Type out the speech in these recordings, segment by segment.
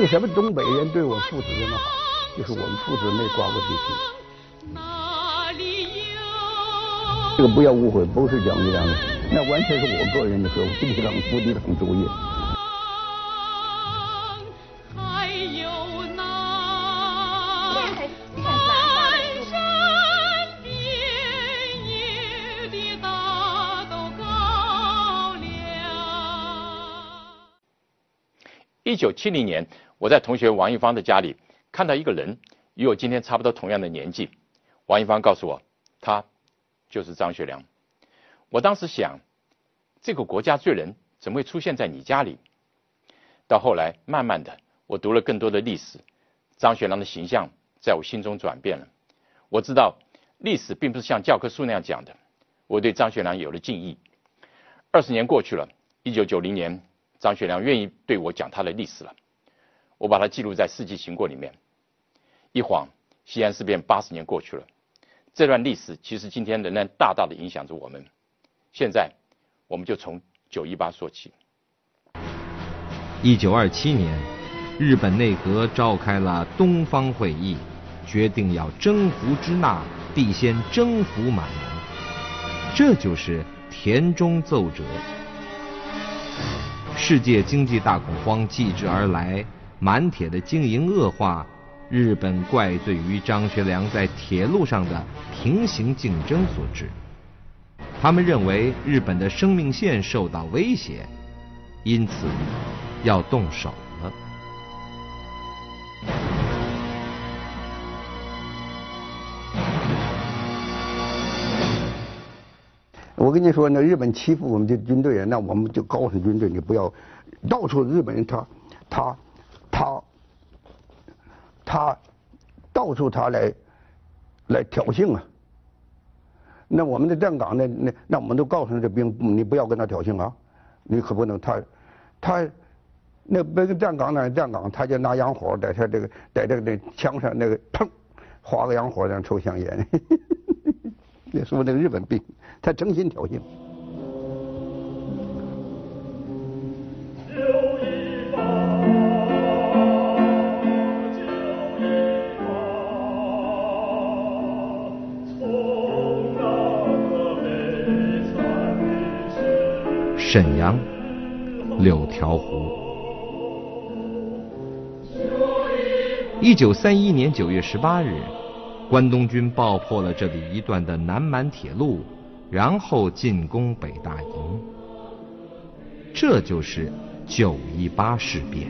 为什么东北人对我父子这么好？就是我们父子没刮过地皮。这个不要误会，不是蒋介石的，那完全是我个人的说不抵挡主义。 1970年，我在同学王一芳的家里看到一个人，与我今天差不多同样的年纪。王一芳告诉我，他就是张学良。我当时想，这个国家罪人怎么会出现在你家里？到后来，慢慢的，我读了更多的历史，张学良的形象在我心中转变了。我知道，历史并不是像教科书那样讲的。我对张学良有了敬意。20年过去了，1990年。张学良愿意对我讲他的历史了，我把它记录在《世纪行过》里面。一晃，西安事变80年过去了，这段历史其实今天仍然大大的影响着我们。现在，我们就从918说起。 1927年，日本内阁召开了东方会议，决定要征服支那，必先征服满蒙，这就是田中奏折。世界经济大恐慌继之而来，满铁的经营恶化，日本怪罪于张学良在铁路上的平行竞争所致。他们认为日本的生命线受到威胁，因此要动手了。 我跟你说，那日本欺负我们的军队啊，那我们就告诉军队，你不要到处日本人他到处来挑衅啊。那我们的站岗呢，那我们都告诉这兵，你不要跟他挑衅啊，你可不能他那边站岗他就拿洋火在这个枪上那个砰划个洋火，这样抽香烟。那说那个日本兵。他诚心挑衅。 沈阳六条湖。1931年9月18日，关东军爆破了这里一段的南满铁路。然后进攻北大营，这就是918事变。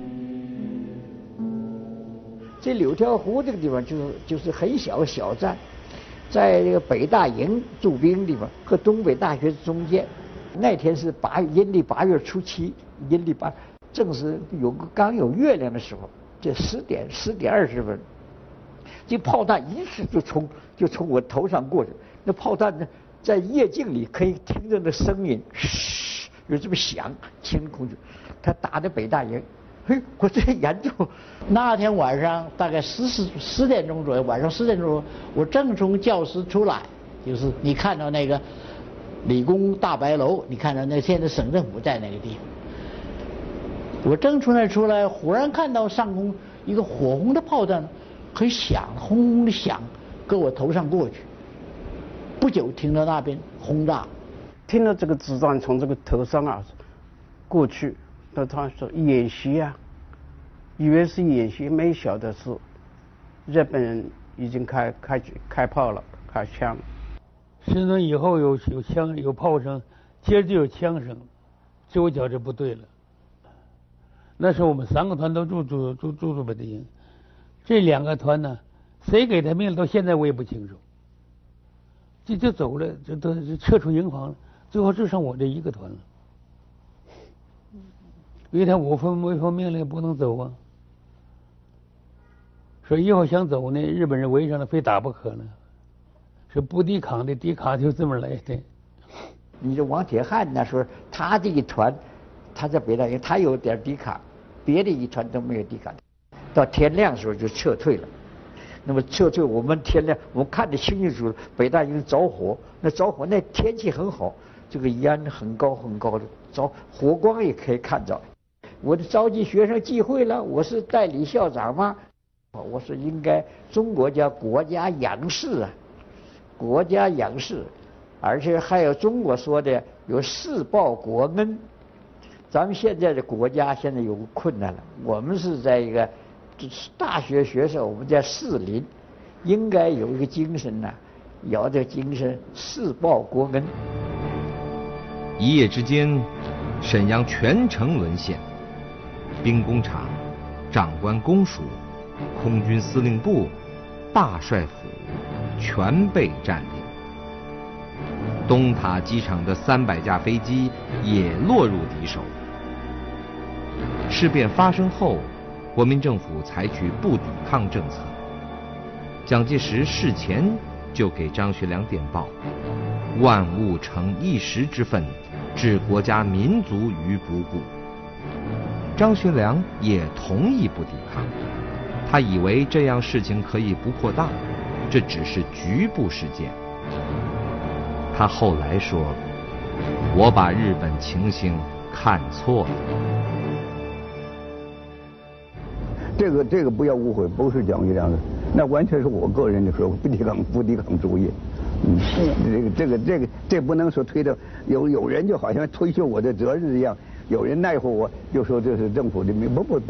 这六条湖这个地方就是很小的小站，在这个北大营驻兵地方和东北大学中间。那天是阴历8月初7，阴历8，正是刚有月亮的时候。这10点20分，这炮弹一次就从我头上过去。那炮弹呢？在夜景里可以听着那声音，嘘，有这么响，清空去。他打的北大营，嘿，我这研究。 那天晚上大概10点钟左右，晚上10点钟，我正从教室出来，就是你看到那个理工大白楼，你看到那现在省政府在那个地方。我正从那出来，忽然看到上空一个火红的炮弹，很响，轰轰的响，搁我头上过去。不久听到那边轰炸， 听到这个子弹从这个头上啊过去，那他说演习啊，以为是演习，没晓得是日本人已经开炮了，开枪。 10分钟以后有枪有炮声，接着就有枪声，这我觉着不对了。那时候我们3个团都住北大营，这2个团呢，谁给他命令到现在我也不清楚。就走了，都撤出营房了，最后就剩我这一个团了。因为他我奉命令不能走啊，说以后想走呢，日本人围上了，非打不可呢。是不抵抗的，抵抗就这么来的。 你这王铁汉那时候，他这一团，他在北大营，他有点抵抗，别的一团都没有抵抗。到天亮的时候就撤退了。那么撤退，我们天亮，我们看得清清楚楚，北大营着火，那天气很好，这个烟很高很高的，火光也可以看着。 我的召集学生聚会了，我是代理校长吗？我说应该，中国叫国家养士啊，国家养士，而且还有中国说的有世报国恩。咱们现在的国家现在有困难了，我们是在一个大学学生，我们在士林，应该有一个精神呢，有这个精神，世报国恩。 一夜之间，沈阳全城沦陷，兵工厂、长官公署、空军司令部、大帅府全被占领。东塔机场的300架飞机也落入敌手。事变发生后，国民政府采取不抵抗政策。蒋介石事前就给张学良电报：万物成一时之愤，置国家民族于不顾。张学良也同意不抵抗，他以为这样事情可以不扩大，这只是局部事件。他后来说：“我把日本情形看错了。” 这个不要误会，不是蒋学良的，那完全是我个人的说不抵抗主义。这不能说推的有人就好像推卸我的责任一样，有人奈何我就说这是政府的命，不是。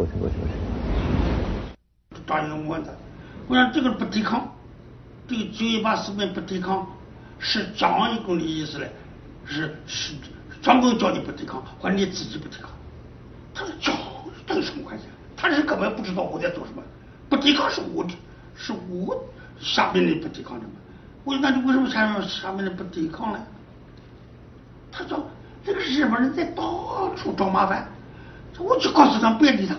张学良问的，我想这个不抵抗，这个9·18事变不抵抗，是蒋公的意思嘞，是张公叫你不抵抗，或者你自己不抵抗。他说蒋这有什么关系？他是根本不知道我在做什么，不抵抗是我下面人不抵抗的嘛。我说那你为什么下面人不抵抗呢？他说这个日本人在到处找麻烦，我就告诉他不要理他，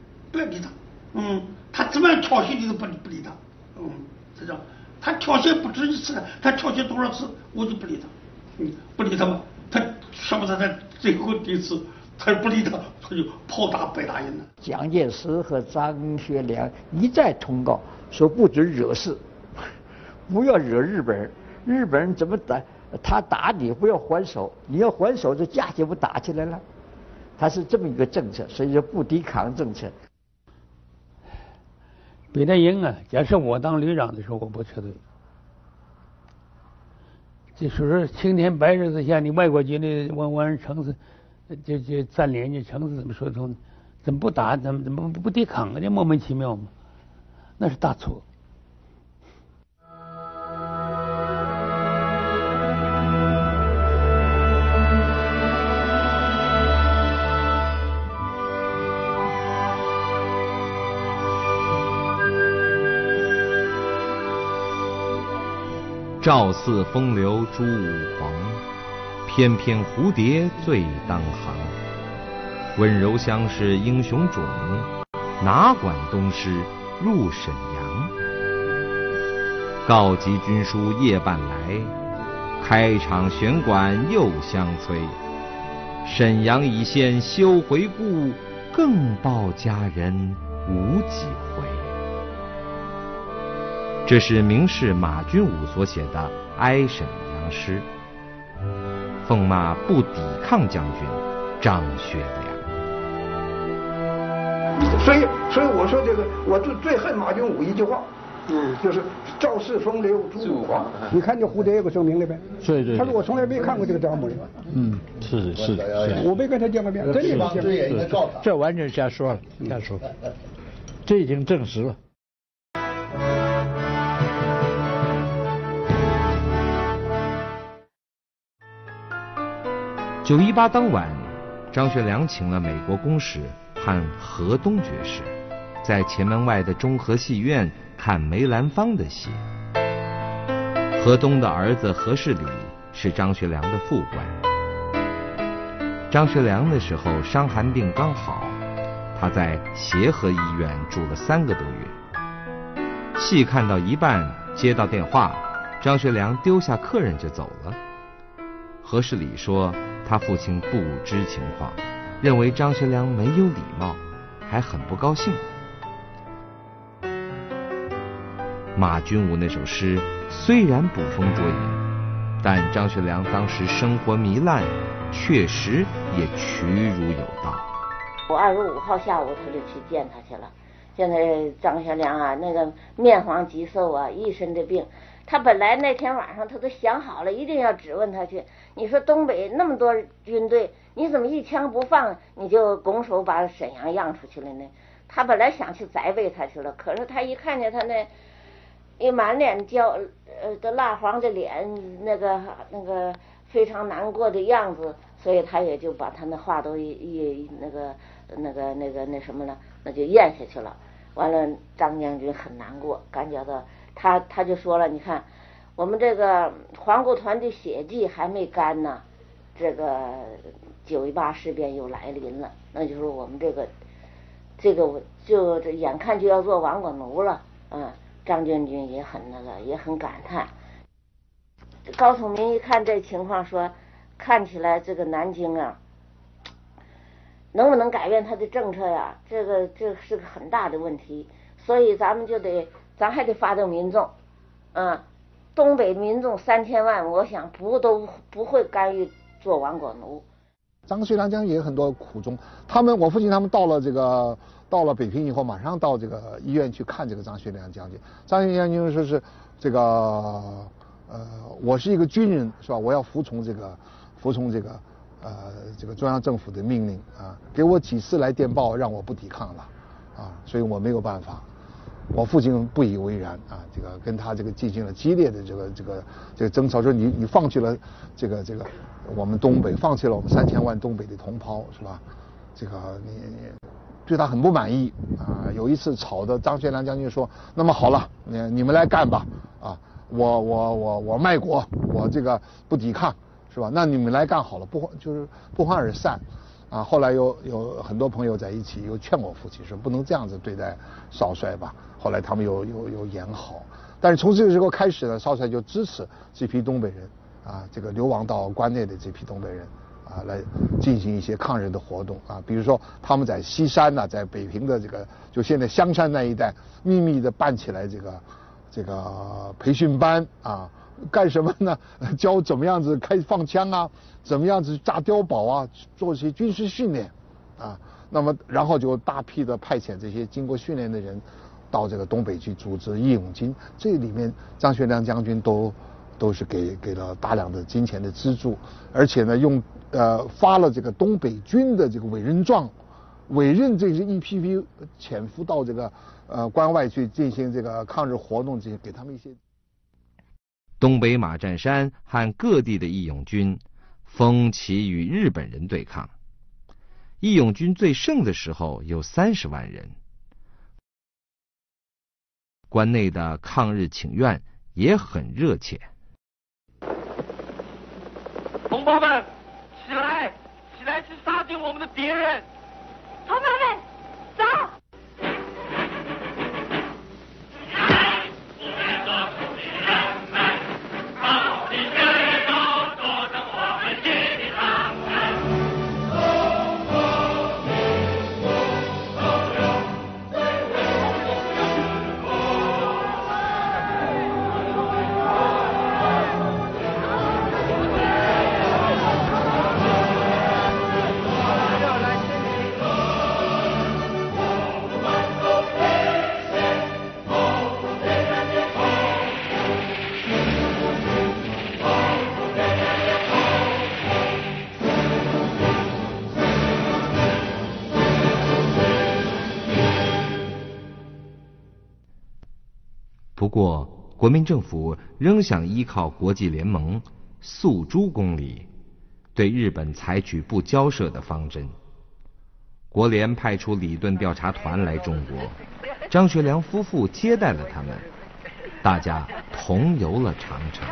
他怎么样挑衅你都不理他，这样他挑衅不止一次了，他挑衅多少次我就不理他，不理他嘛，他什么他最后一次。他不理他，他就炮打北大营了。 蒋介石和张学良一再通告说不准惹事，不要惹日本人。日本人怎么打？他打你不要还手，你要还手这架就不打起来了。他是这么一个政策，所以说不抵抗政策。 北大营啊，假设我当旅长的时候，我不撤退。就是青天白日之下，你外国军队往人城市。就占领人家城市，怎么说得通？怎么不打？怎么不抵抗啊？这莫名其妙嘛，那是大错。 赵四风流朱五狂，翩翩蝴蝶最当行。温柔乡是英雄冢，哪管东施入沈阳。告急军书夜半来，开场弦管又相催。沈阳已现休回顾，更报佳人无几回。这是名士马君武所写的哀沈阳诗，奉骂不抵抗将军张学良。 所以我说这个，我最恨马君武一句话，就是赵氏风流朱五狂。你看这蝴蝶有个证明了呗？ 对。 他说我从来没看过这个招募的。 是。 我没跟他见过面，真的是。 这完全瞎说了，这已经证实了。 9·18当晚，张学良请了美国公使和河东爵士，在前门外的中和戏院看梅兰芳的戏。河东的儿子何世礼是张学良的副官。张学良那时候伤寒病刚好，他在协和医院住了3个多月。戏看到一半，接到电话，张学良丢下客人就走了。何世礼说他父亲不知情况，认为张学良没有礼貌，还很不高兴。马君武那首诗虽然捕风捉影，但张学良当时生活糜烂，确实也屈辱有道。 我25号下午他就去见他去了。现在张学良啊，那个面黄肌瘦啊，一身的病。他本来那天晚上他都想好了，一定要质问他去。你说东北那么多军队，你怎么一枪不放，你就拱手把沈阳让出去了呢？他本来想去责备他去了，可是他一看见他那一满脸的蜡黄的脸，那个非常难过的样子，所以他也就把他那话都那什么了，那就咽下去了。完了，张将军很难过，感觉到他就说了，你看我们这个黄固团的血迹还没干呢，这个9·18事变又来临了，那就是我们这个就眼看就要做亡国奴了。张将军也很也很感叹。高崇明一看这情况，说看起来这个南京啊，能不能改变他的政策呀？这是个很大的问题，所以咱还得发动民众，东北民众3000万，我想不会甘于做亡国奴。 张学良将军也有很多苦衷，我父亲他们到了北平以后，马上到这个医院去看这个张学良将军。张学良将军说是这个我是一个军人是吧？我要服从这个中央政府的命令啊，给我几次来电报让我不抵抗了啊，所以我没有办法。我父亲不以为然啊，这个跟他这个进行了激烈的这个争吵，说你放弃了这个我们东北，放弃了我们3000万东北的同胞是吧？这个你对他很不满意啊。有一次吵的张学良将军说，那么好了，你们来干吧啊，我卖国，我这个不抵抗是吧？那你们来干好了，不欢而散。啊，后来有很多朋友在一起又劝我父亲说不能这样子对待少帅吧。后来他们有演好，但是从这个时候开始呢，少帅就支持这批东北人啊，这个流亡到关内的这批东北人啊，来进行一些抗日的活动啊。比如说他们在西山呢，在北平的就现在香山那一带秘密的办起来这个培训班啊。干什么呢？教怎么样子放枪啊，怎么样子炸碉堡啊，做一些军事训练啊。那么然后就大批的派遣这些经过训练的人到这个东北去组织义勇军。这里面张学良将军都是给了大量的金钱的资助，而且呢发了这个东北军的这个委任状，委任这些一批潜伏到这个关外去进行这个抗日活动，这些给他们一些。 东北马占山和各地的义勇军风起与日本人对抗，义勇军最盛的时候有30万人。关内的抗日请愿也很热切。 同胞们，起来去杀尽我们的敌人！ 同胞们，走！ 不过，国民政府仍想依靠国际联盟诉诸公理，对日本采取不交涉的方针。国联派出李顿调查团来中国，张学良夫妇接待了他们，大家同游了长城。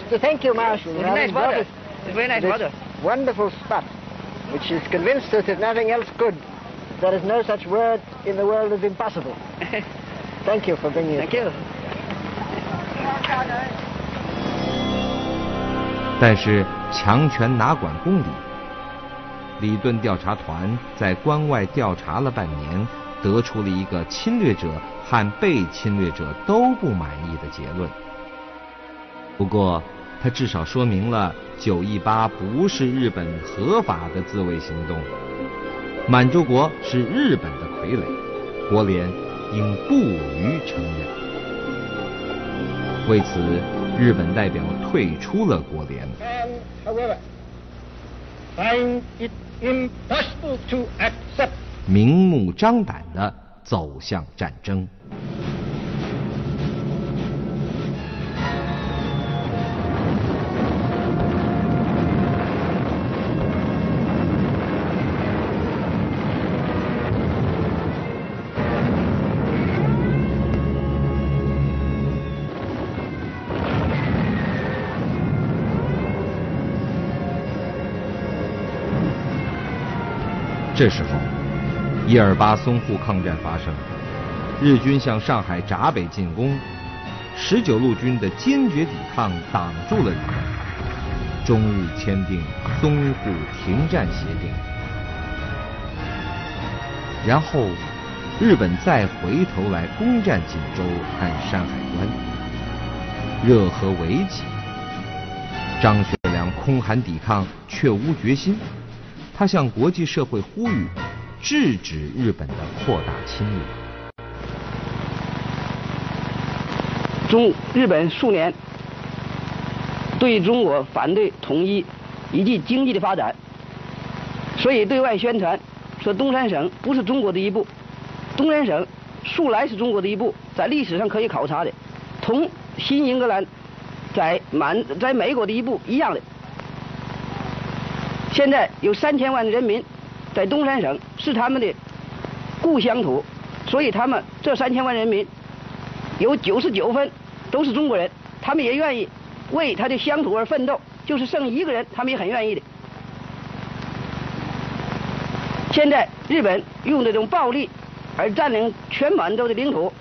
thank you, Marshal. It's nice water. It's very nice water. Wonderful spot, which has convinced us that nothing else could. There is no such word in the world as impossible. Thank you for bringing it. Thank you. 但是强权哪管公理？里顿调查团在关外调查了半年，得出了一个侵略者和被侵略者都不满意的结论。不过，它至少说明了918不是日本合法的自卫行动，满洲国是日本的傀儡，国联应不予承认。为此，日本代表退出了国联。 However, find it impossible to accept. 明目张胆地走向战争。这时候，128淞沪抗战发生，日军向上海闸北进攻，19路军的坚决抵抗挡住了日本，中日签订淞沪停战协定。然后，日本再回头来攻占锦州和山海关，热河围起。张学良空喊抵抗，却无决心。他向国际社会呼吁，制止日本的扩大侵略。 日本数年对中国反对统一以及经济的发展，所以对外宣传说东三省不是中国的一部，东三省素来是中国的一部，在历史上可以考察的，同新英格兰在美国的一部一样的。现在有3000万的人民在东三省是他们的故乡土，所以他们这3000万人民有99分都是中国人，他们也愿意为他的乡土而奋斗，就是剩一个人他们也很愿意的。现在日本用这种暴力而占领全满洲的领土，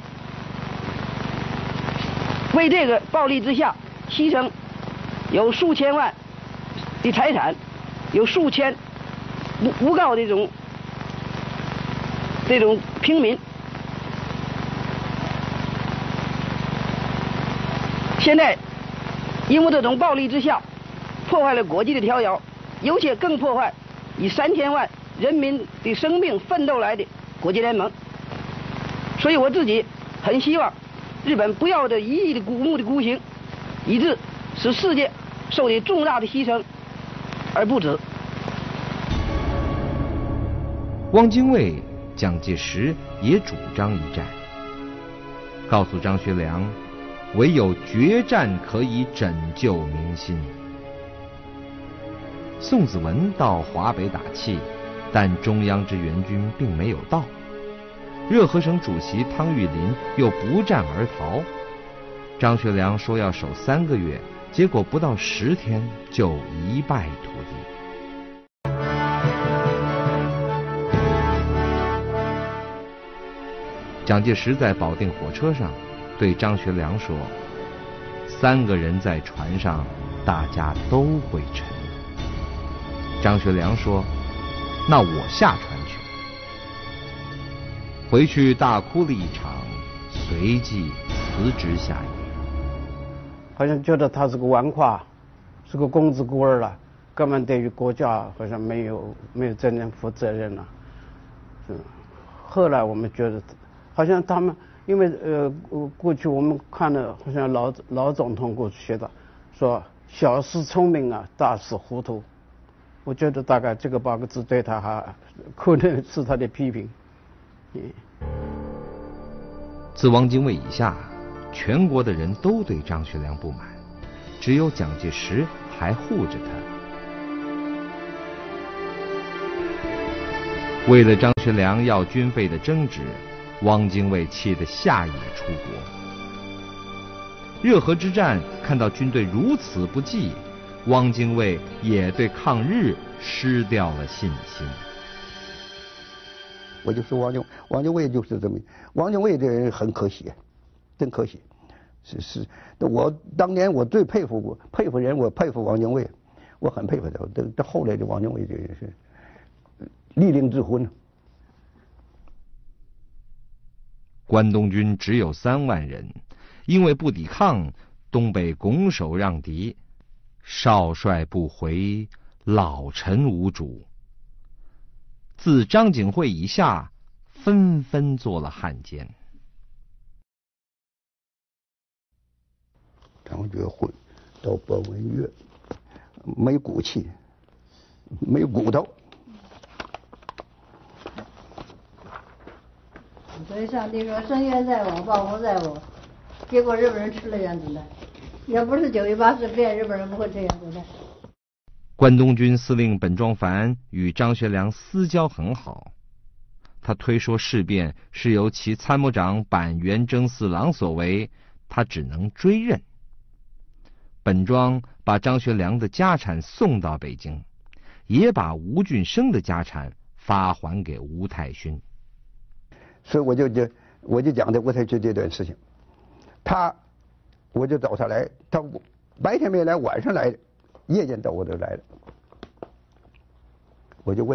为这个暴力之下牺牲有数千万的财产，有数千无告的这种平民。现在因为这种暴力之下，破坏了国际的条约，尤其更破坏以3000万人民的生命奋斗来的国际联盟。所以我自己很希望日本不要这一意的目的孤行，以致使世界受的重大的牺牲而不止。 汪精卫、蒋介石也主张一战，告诉张学良，唯有决战可以拯救民心。宋子文到华北打气，但中央之援军并没有到。热河省主席汤玉麟又不战而逃。张学良说要守3个月，结果不到10天就一败涂地。蒋介石在保定火车上对张学良说：“3个人在船上，大家都会沉。”张学良说：“那我下船去。”回去大哭了一场，随即辞职下野。 好像觉得他是个纨绔，是个公子孤儿了，根本对于国家好像没有真正负责任了。后来我们觉得，好像他们因为过去我们看了，好像老总统过去写的，说小事聪明啊，大事糊涂。我觉得大概这个8个字对他还可能是他的批评。 自汪精卫以下，全国的人都对张学良不满，只有蒋介石还护着他。为了张学良要军费的争执，汪精卫气得下野出国。 热河之战看到军队如此不济，汪精卫也对抗日失掉了信心。 我就说汪精卫就是这么，汪精卫这人很可喜，真可喜。是，我当年我最佩服人，我佩服汪精卫，我很佩服他。这后来这汪精卫这人是立令智昏。 关东军只有3万人，因为不抵抗，东北拱手让敌，少帅不回，老臣无主。自张景惠以下，纷纷做了汉奸。 张觉惠到本文岳，没骨气，没骨头。 所以上帝说深渊在我，暴风在我，结果日本人吃了原子弹。要不是9·18事变，日本人不会吃原子弹。 关东军司令本庄繁与张学良私交很好，他推说事变是由其参谋长板垣征四郎所为，他只能追认。本庄把张学良的家产送到北京，也把吴俊升的家产发还给吴太勋。 所以我就讲的吴太勋这段事情，我就找他来，他白天没来，晚上来，夜间到我这来了。我就问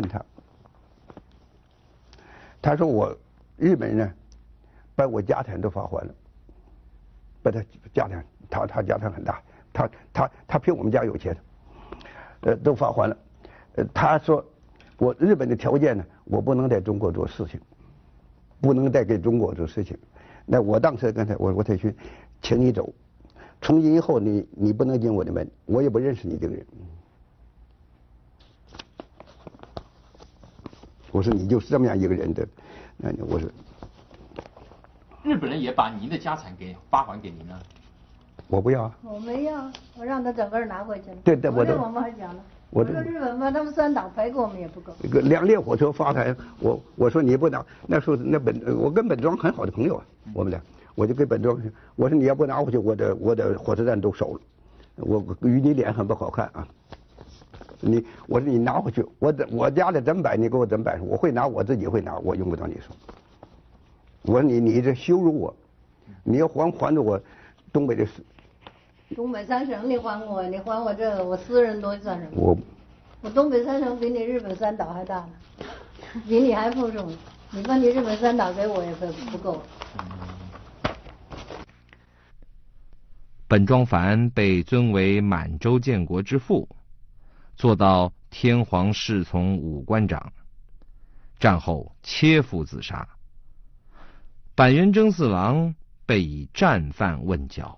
他说我日本人呢，把我家产都发还了，把他家产，他家产很大，他比我们家有钱，都发还了。他说我日本的条件呢，我不能在中国做事情，不能再给中国做事情。那我当时跟他我太勋，请你走，从今以后你不能进我的门，我也不认识你这个人。我说你就是这么样一个人的，我说。 日本人也把您的家产给发还给您了？ 我不要啊。 我没要，我让他整个拿回去了。 对，我我们还讲了。我说日本吧，他们3党赔给我们也不够。 这个2列火车发台，我说你不拿，那时候我跟本庄很好的朋友啊，我们俩，我就跟本庄我说你要不拿回去，我的火车站都收了，我与你脸很不好看啊。我说你拿回去，我家的怎么摆你给我怎么摆，我会拿，我自己会拿，我用不着你说。我说你这羞辱我，你要还着我东北的事。 东北3省你还我，你还我这个，我私人多算什么？我东北3省比你日本3岛还大呢，比你还富庶呢。你把你日本3岛给我也不够。 本庄繁被尊为满洲建国之父，做到天皇侍从武官长。战后切腹自杀。板垣征四郎被以战犯问剿。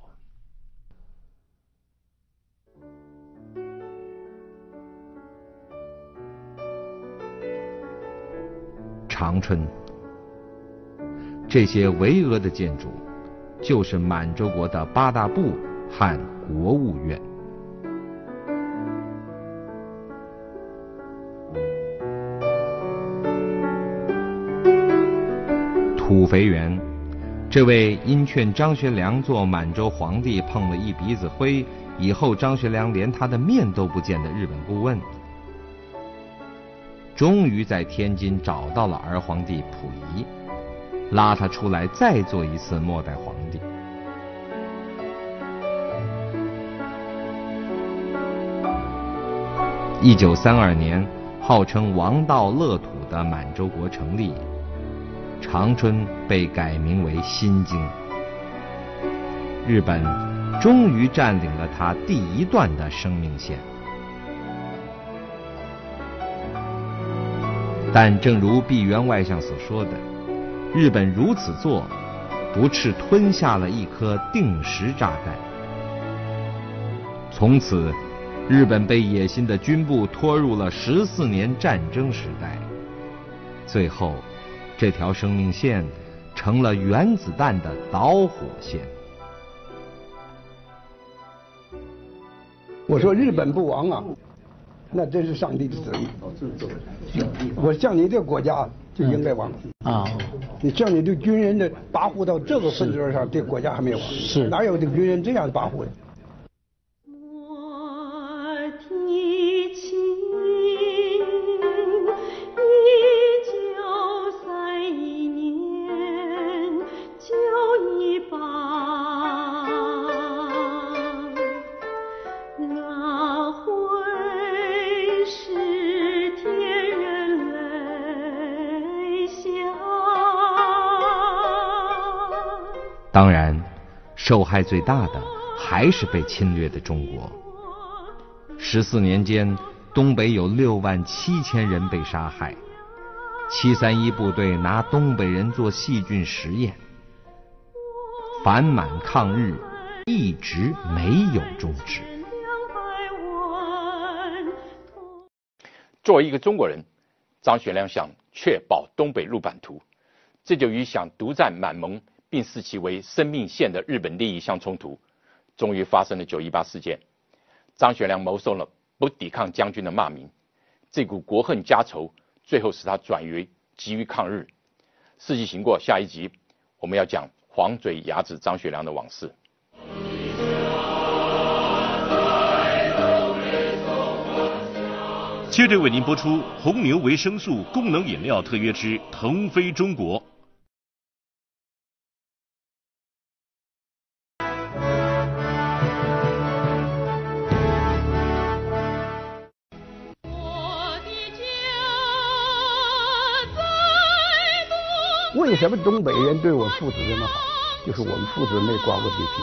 长春，这些巍峨的建筑，就是满洲国的8大部和国务院。土肥原，这位因劝张学良做满洲皇帝碰了一鼻子灰，以后张学良连他的面都不见的日本顾问，终于在天津找到了儿皇帝溥仪，拉他出来再做一次末代皇帝。1932年，号称王道乐土的满洲国成立，长春被改名为新京。日本终于占领了它第一段的生命线。但正如毕员外相所说的，日本如此做，不啻吞下了一颗定时炸弹。从此，日本被野心的军部拖入了14年战争时代。最后，这条生命线成了原子弹的导火线。 我说日本不亡啊，那真是上帝的旨意。我像你这个国家， 就应该亡啊！你像你对军人的跋扈到这个分寸上，对国家还没有亡，是哪有这个军人这样跋扈的？ 当然，受害最大的还是被侵略的中国。14年间，东北有67000人被杀害。731部队拿东北人做细菌实验，反满抗日一直没有终止。 作为一个中国人，张学良想确保东北路版图，这就与想独占满蒙并视其为生命线的日本利益相冲突，终于发生了918事件。张学良谋受了不抵抗将军的骂名，这股国恨家仇最后使他转为急于抗日。事迹行过，下一集我们要讲黄嘴牙子张学良的往事。 接着为您播出红牛维生素功能饮料特约之腾飞中国。 为什么东北人对我父子这么好？就是我们父子没刮过鼻涕。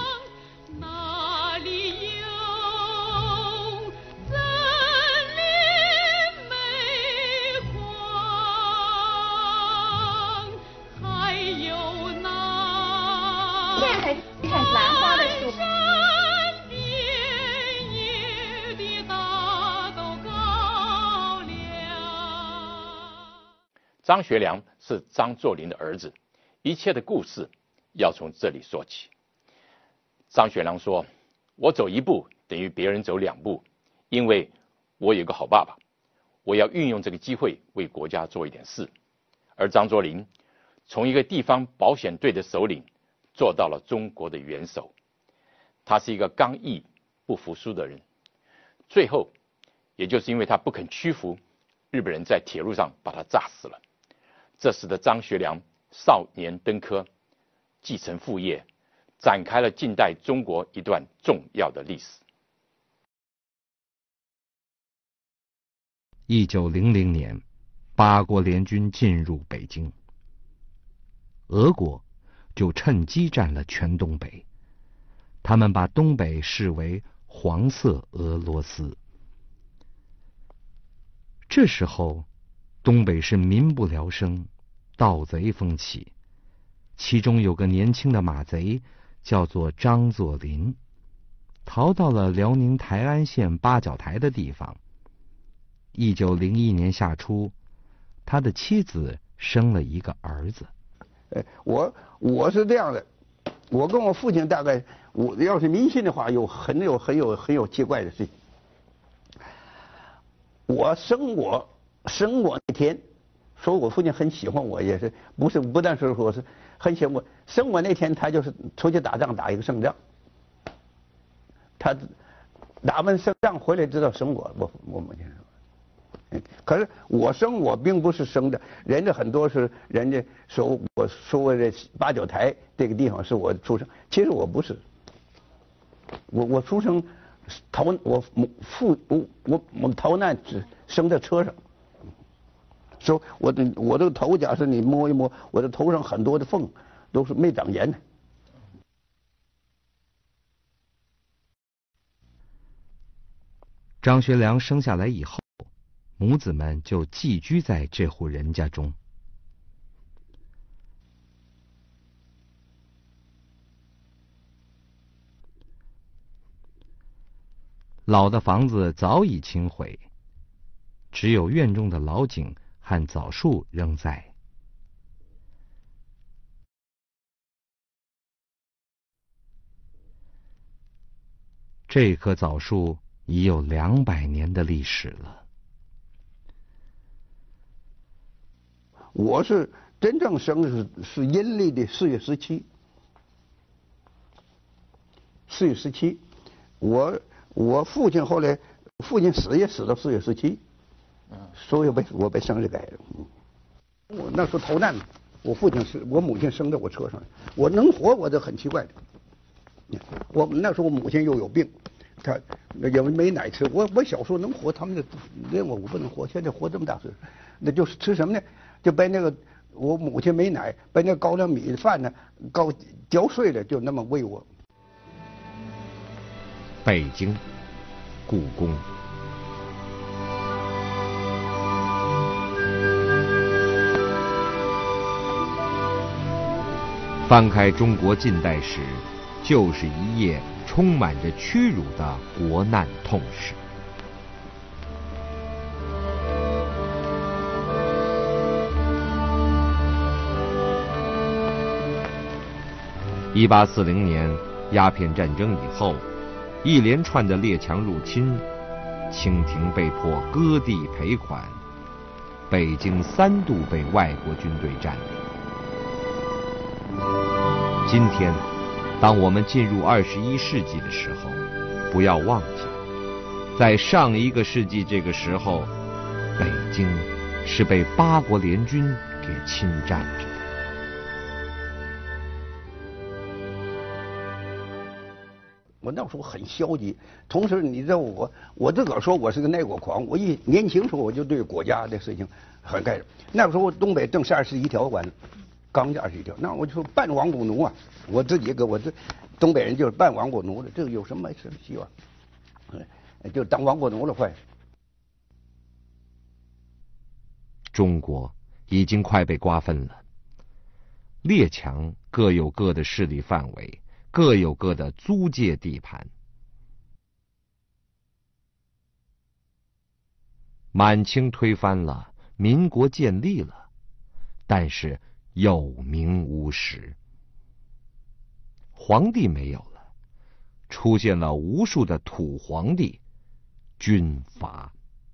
张学良是张作霖的儿子，一切的故事要从这里说起。张学良说：“我走一步等于别人走2步，因为我有个好爸爸，我要运用这个机会为国家做一点事。”而张作霖从一个地方保险队的首领做到了中国的元首，他是一个刚毅不服输的人。最后，也就是因为他不肯屈服，日本人在铁路上把他炸死了。这使得张学良少年登科，继承父业，展开了近代中国一段重要的历史。 1900年，八国联军进入北京，俄国就趁机占了全东北，他们把东北视为黄色俄罗斯。这时候，东北是民不聊生，盗贼风起，其中有个年轻的马贼叫做张作霖，逃到了辽宁台安县八角台的地方。1901年夏初，他的妻子生了一个儿子。 我是这样的，我跟我父亲大概，我要是迷信的话，很有奇怪的事情。我生我那天，说我父亲很喜欢我，也是不但是我是很喜欢我。生我那天，他就是出去打仗，打一个胜仗。他打完胜仗回来，知道生我母亲说。可是我并不是生的，人家很多是人家说我这八角台这个地方是我出生，其实我不是。我出生我逃难只生在车上。说我这个头，假设你摸一摸，我的头上很多的缝都是没长盐的。 张学良生下来以后，母子们就寄居在这户人家中。老的房子早已倾毁，只有院中的老井和枣树仍在。这棵枣树已有200年的历史了。 我是真正生日是阴历的4月17，4月17。我父亲后来父亲死也死到4月17，所以我把生日改了。我那时候逃难，我母亲生在我车上，我能活我这很奇怪的。我那时候我母亲又有病，她也没奶吃。我小时候能活，他们认我不能活。现在活这么大岁数，那就是吃什么呢？就把那个我母亲没奶，把那高粱米饭呢嚼碎了，就那么喂我。 北京，故宫。翻开中国近代史，就是一页充满着屈辱的国难痛史。1840年鸦片战争以后，一连串的列强入侵，清廷被迫割地赔款，北京3度被外国军队占领。今天，当我们进入21世纪的时候，不要忘记，在上一个世纪这个时候，北京是被8国联军给侵占着。 我那时候很消极，同时你知道我自个儿说我是个爱国狂，我一年轻时候我就对国家的事情很干涉。那个时候东北正21条完了，刚21条，那我就说半亡国奴啊，我自己我这东北人就是半亡国奴的，这个有什么希望？就当亡国奴了，快。 中国已经快被瓜分了，列强各有各的势力范围。各有各的租界地盘。满清推翻了，民国建立了，但是有名无实。皇帝没有了，出现了无数的土皇帝、军阀。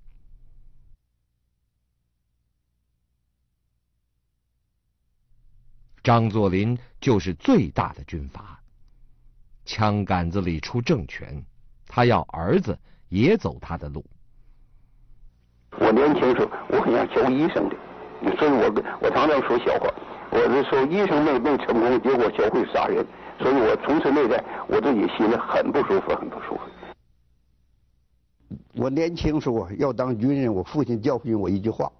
张作霖就是最大的军阀。枪杆子里出政权，他要儿子也走他的路。 我年轻时候我很想教医生的，所以我常常说笑话，我是说医生没成功，结果学会杀人，所以我从此那代我自己心里很不舒服，很不舒服。 我年轻时候要当军人，我父亲教训我一句话，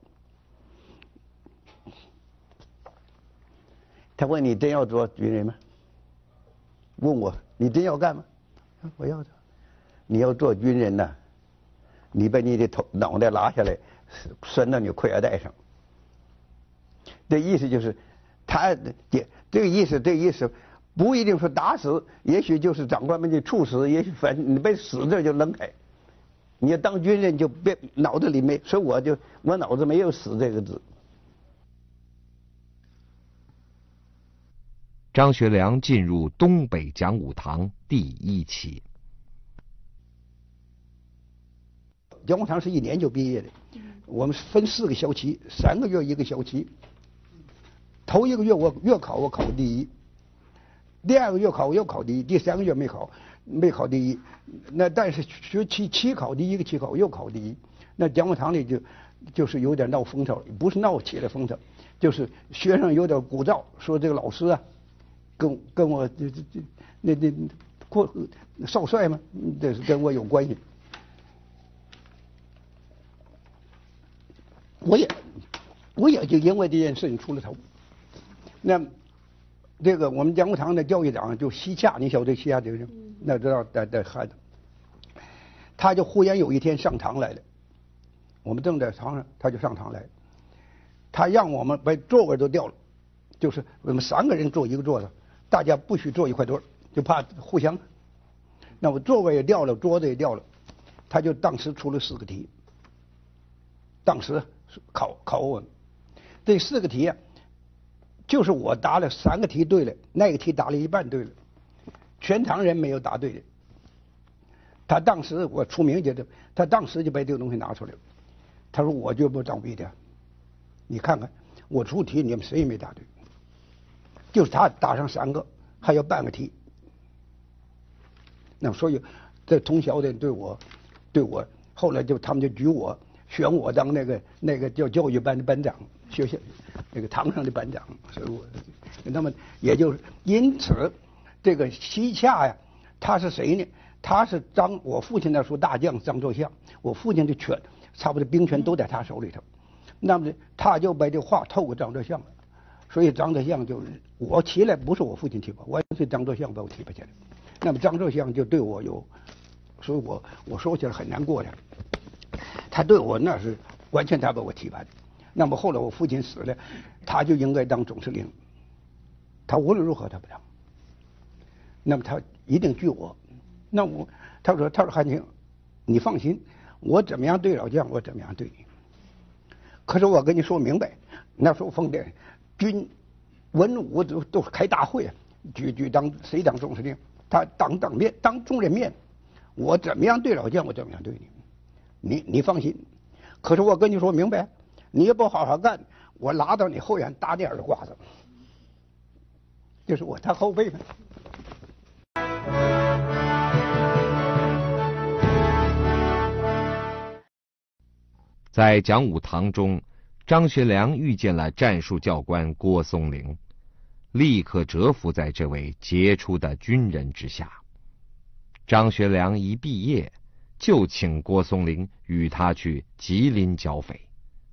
他问你真要做军人吗？问我你真要干吗？我要做。你要做军人呢，你把你的脑袋拉下来，拴到你裤腰带上。这意思就是，这个意思不一定说打死，也许就是长官们就处死，也许反正你被死字就扔开。你要当军人就别脑子里没，所以我脑子没有死这个字。 张学良进入东北讲武堂第1期。 讲武堂是1年就毕业的，我们分4个校期，3个月1个校期。头1个月我月考我考第1，第2个月考我又考第1，第3个月没考第1。那但是学期考第1个期考又考第1。那讲武堂里就是有点闹风潮，不是闹起来风潮，就是学生有点鼓噪，说这个老师啊。跟我那少帅嘛，这是跟我有关系。我也就因为这件事情出了头。那这个我们讲武堂的教育长就西洽，你晓得西洽这个人，那知道在孩子，他就忽然有一天上堂来了，我们正在堂上，他就上堂来，他让我们把座位都调了，就是我们3个人坐一个座子。大家不许坐一块堆，就怕互相。那我座位也掉了，桌子也掉了，他就当时出了4个题。当时考我们这4个题啊，就是我答了3个题对了，那个题答了一半对了，全堂人没有答对的。他当时我出名觉得，他当时就把这个东西拿出来了。他说我就不当兵的，你看看我出题你们谁也没答对，就是他答上3个，还有半个题。那所以这同校的对我后来他们就举我选我当那个叫教育班的班长，学校那个堂上的班长，所以我那么也就是因此这个西洽呀，他是谁呢？他是我父亲那时候大将张作相，我父亲的差不多兵权都在他手里头，那么他就把这话透过张作相了，所以张作相就是我起来不是我父亲提拔，完全是张作相把我提拔起来，那么张作相就对我有，所以我说起来很难过的，他对我那是完全他把我提拔的，那么后来我父亲死了，他就应该当总司令，他无论如何他不当，那么他一定拒我，那他说韩青，你放心，我怎么样对老将，我怎么样对你。可是我跟你说明白，那时候封的军文武都是开大会啊，谁当总司令，他当众人面，我怎么样对老将，我怎么样对你，你放心。可是我跟你说明白，你也不好好干，我拉到你后院打你耳朵瓜子，就是他后辈们。 在讲武堂中，张学良遇见了战术教官郭松龄，立刻折服在这位杰出的军人之下。张学良一毕业就请郭松龄与他去吉林剿匪。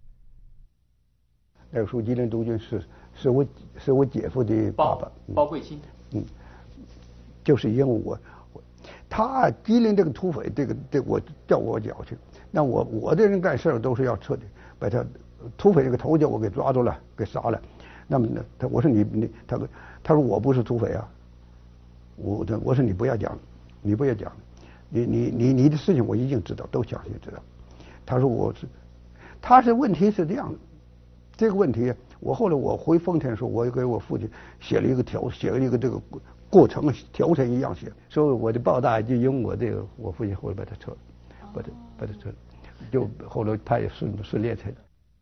那个时候吉林督军是我姐夫的爸爸包贵卿， 就是因为他吉林这个土匪，这我叫我剿去，那我的人干事都是要彻底把他土匪这个头叫我给抓住了，给杀了。那么呢，我说他说我不是土匪啊，我说你不要讲，你不要讲，你的事情我已经知道，都详细知道。他说他是问题是这样的，这个问题我后来我回丰田的时候，我又给我父亲写了一个这个过程条程一样写，所以我的报答就因为我父亲后来把他撤了，把他撤了，就后来他也顺利才的。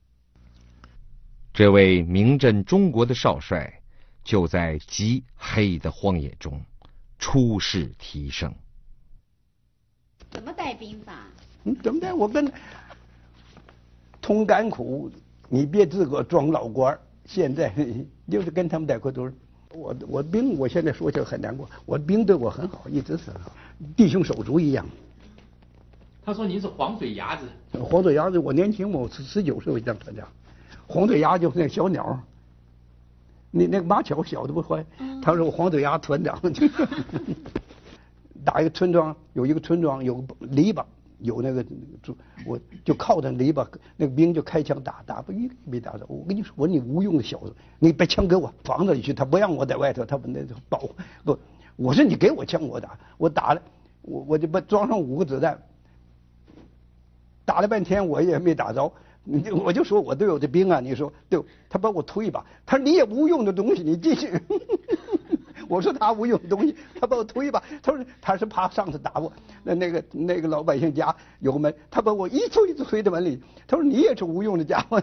这位名震中国的少帅，就在极黑的荒野中出世提升。 怎么带兵法？ 怎么带？我跟同甘苦，你别自个装老官。现在就是跟他们带过堆儿。我兵，我现在说起来很难过。我兵对我很好，一直是很好，弟兄手足一样。 他说您是黄嘴牙子。 黄嘴牙子，我年轻嘛，我19岁我就当团长。黄嘴牙就是那小鸟，那个马巧小的不坏。他说我黄嘴牙团长。打一个村庄，有一个村庄有个篱笆，有那个我就靠着篱笆，那个兵就开枪打不一个没打着。我跟你说，你无用的小子，你把枪给我，房子里去，他不让我在外头，他不那保护不。我说你给我枪，我打了，我就把装上5个子弹，打了半天我也没打着。我就说我对我的兵啊，你说对，他把我推吧，他说你也无用的东西，你继续。我说他无用的东西，他把我推吧，他说他是怕上次打我，那个老百姓家有个门，他把我一推到门里，他说你也是无用的家伙。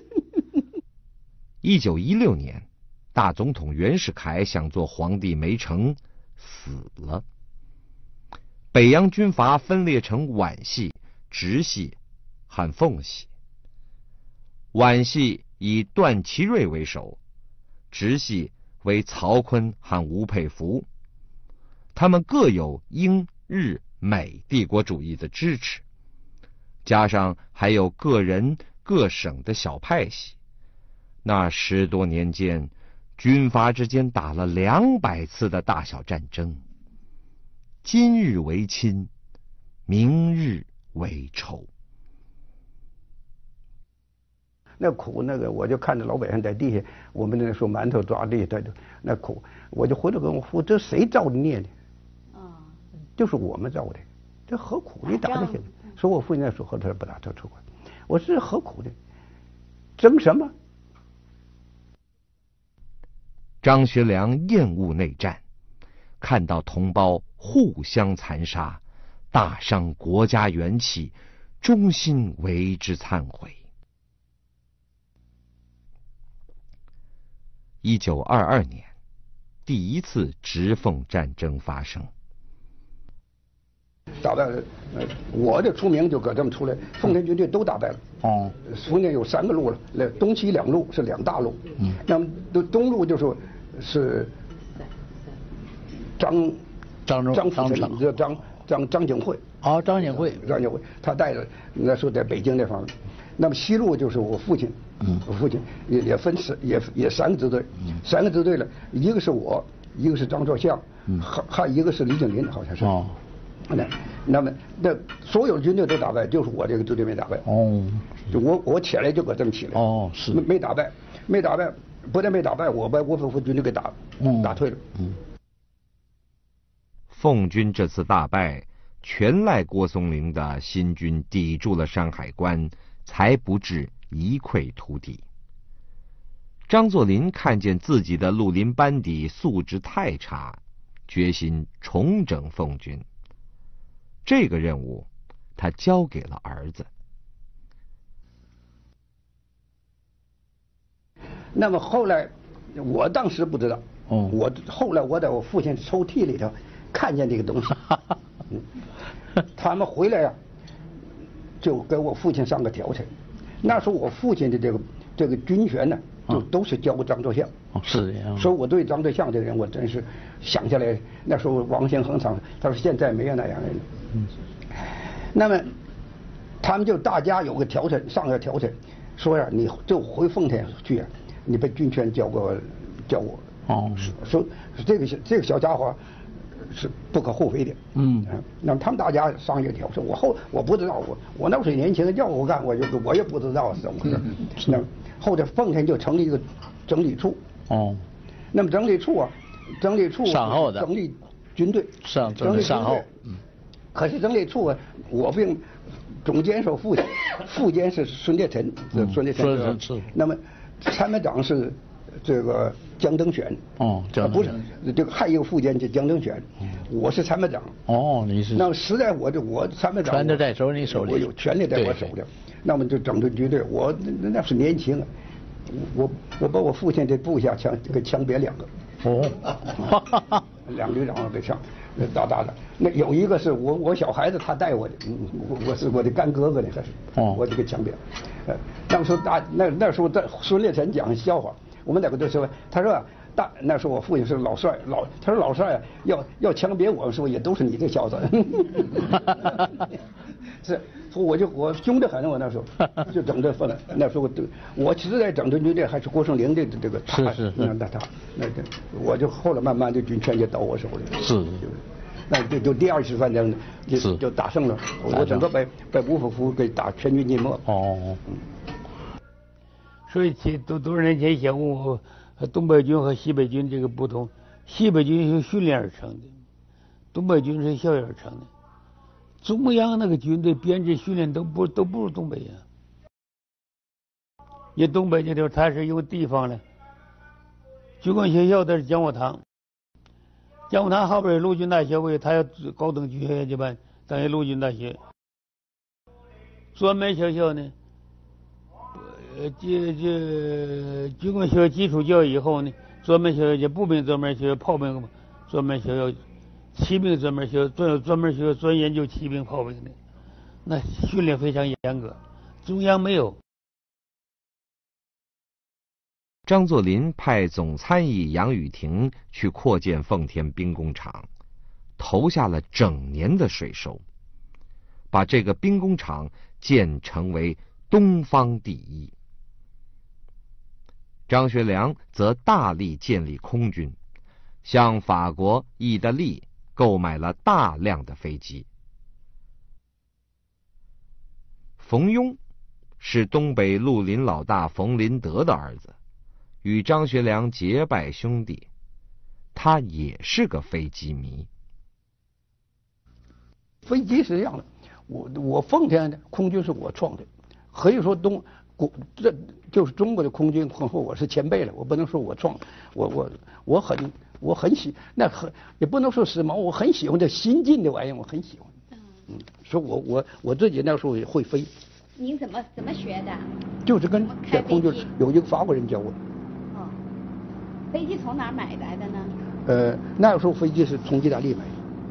1916年，大总统袁世凯想做皇帝没成，死了。北洋军阀分裂成皖系、直系和奉系。皖系以段祺瑞为首，直系为曹锟和吴佩孚，他们各有英、日、美帝国主义的支持，加上还有个人各省的小派系。那10多年间，军阀之间打了200次的大小战争，今日为亲，明日为仇。 那苦，我就看着老百姓在地下，我们那时候馒头抓地，那苦，我就回头跟我父，这谁造的孽呢？就是我们造的，这何苦？你打那些，所以我父亲那时候他不打，他出关。我说这何苦的？争什么？ 张学良厌恶内战，看到同胞互相残杀，大伤国家元气，衷心为之忏悔。 1922年，第一次直奉战争发生。 打败了，我的出名就搁这么出来，奉天军队都打败了。 哦， 奉天有3个路了，那东西2路是2大路。那么东路是张景惠。 哦，张景惠， 他带着那时候在北京那方面。那么西路就是我父亲，我父亲也分也3个支队，3个支队了，一个是我，一个是张作相，还一个是李景林，好像是。哦。那么所有军队都打败，就是我这个支队没打败。哦。就我起来就搁这么起来。哦，是。没打败，不但没打败，我把吴福军队给打退了。 奉军这次大败，全赖郭松龄的新军抵住了山海关，才不致一溃涂地。张作霖看见自己的绿林班底素质太差，决心重整奉军。这个任务，他交给了儿子。 那么后来，我当时不知道。后来我在我父亲抽屉里头看见这个东西。他们回来呀，就给我父亲上个条程。那时候我父亲的这个军权呢，就都是交给张作相。 是这样。 所以我对张作相这个人，我真是想下来。那时候王先恒他说现在没有那样人了。那么他们就大家有个条程，上个条程，说呀，你就回奉天去啊，你把军权交我。哦。说这个小家伙是不可厚非的。那么他们大家商议条程，我不知道，我那时候年轻人叫我干，我也不知道是怎么回事。那后来奉天就成立一个整理处。哦。那么整理处上后的整理军队。 上后。 可是整理处啊，我并总监是副监是孙烈臣，孙烈臣。那么参谋长是这个江登选。哦，不是这个还有一个副监叫江登选，我是参谋长。 哦，你是。 那么实在我参谋长全都在你手里， 我有权力在我手里。那么就整顿军队，我那是年轻啊，我把我父亲的部下给枪毙2个。哦。2旅长给枪。大的，那有一个是我小孩子他带我的，我是我的干哥哥呢，还是我就给枪毙了。当时那时候孙烈臣讲笑话，我们2个都说，他说那时候我父亲是老帅，他说老帅要枪毙我，说也都是你这小子。是，我凶得很，我那时候就整这份了。那时候我其实在整顿军队还是郭松龄的这个他，我就后来慢慢的军权就到我手里。是。那就第2次战争就打胜了，我整个把吴福福给打全军尽没。哦。 所以多少年前想问我东北军和西北军这个不同，西北军是训练而成的，东北军是校园而成的。中央那个军队编制训练都不如东北呀。你东北这地方它是有地方的，军官学校的是讲武堂，讲武堂后边有陆军大学位，它要高等军学研究班，等于陆军大学。专门学校呢，军官学校基础教育以后呢，专门学校就步兵专门学校、炮兵专门学校。骑兵专门学校，专门学校专研究骑兵炮兵的，那训练非常严格，中央没有。 张作霖派总参议杨宇霆去扩建奉天兵工厂，投下了整年的税收，把这个兵工厂建成为东方第一。张学良则大力建立空军，向法国、意大利购买了大量的飞机。冯庸是东北绿林老大冯林德的儿子，与张学良结拜兄弟，他也是个飞机迷。 飞机是这样的，我奉天的空军是我创的，可以说这就是中国的空军，我是前辈了，我不能说我创，我很也不能说时髦，我很喜欢这新进的玩意，我很喜欢。所以我自己那时候也会飞。 您怎么学的？ 就是跟在空军有一个法国人教我。 飞机从哪儿买来的呢？ 那时候飞机是从意大利买的。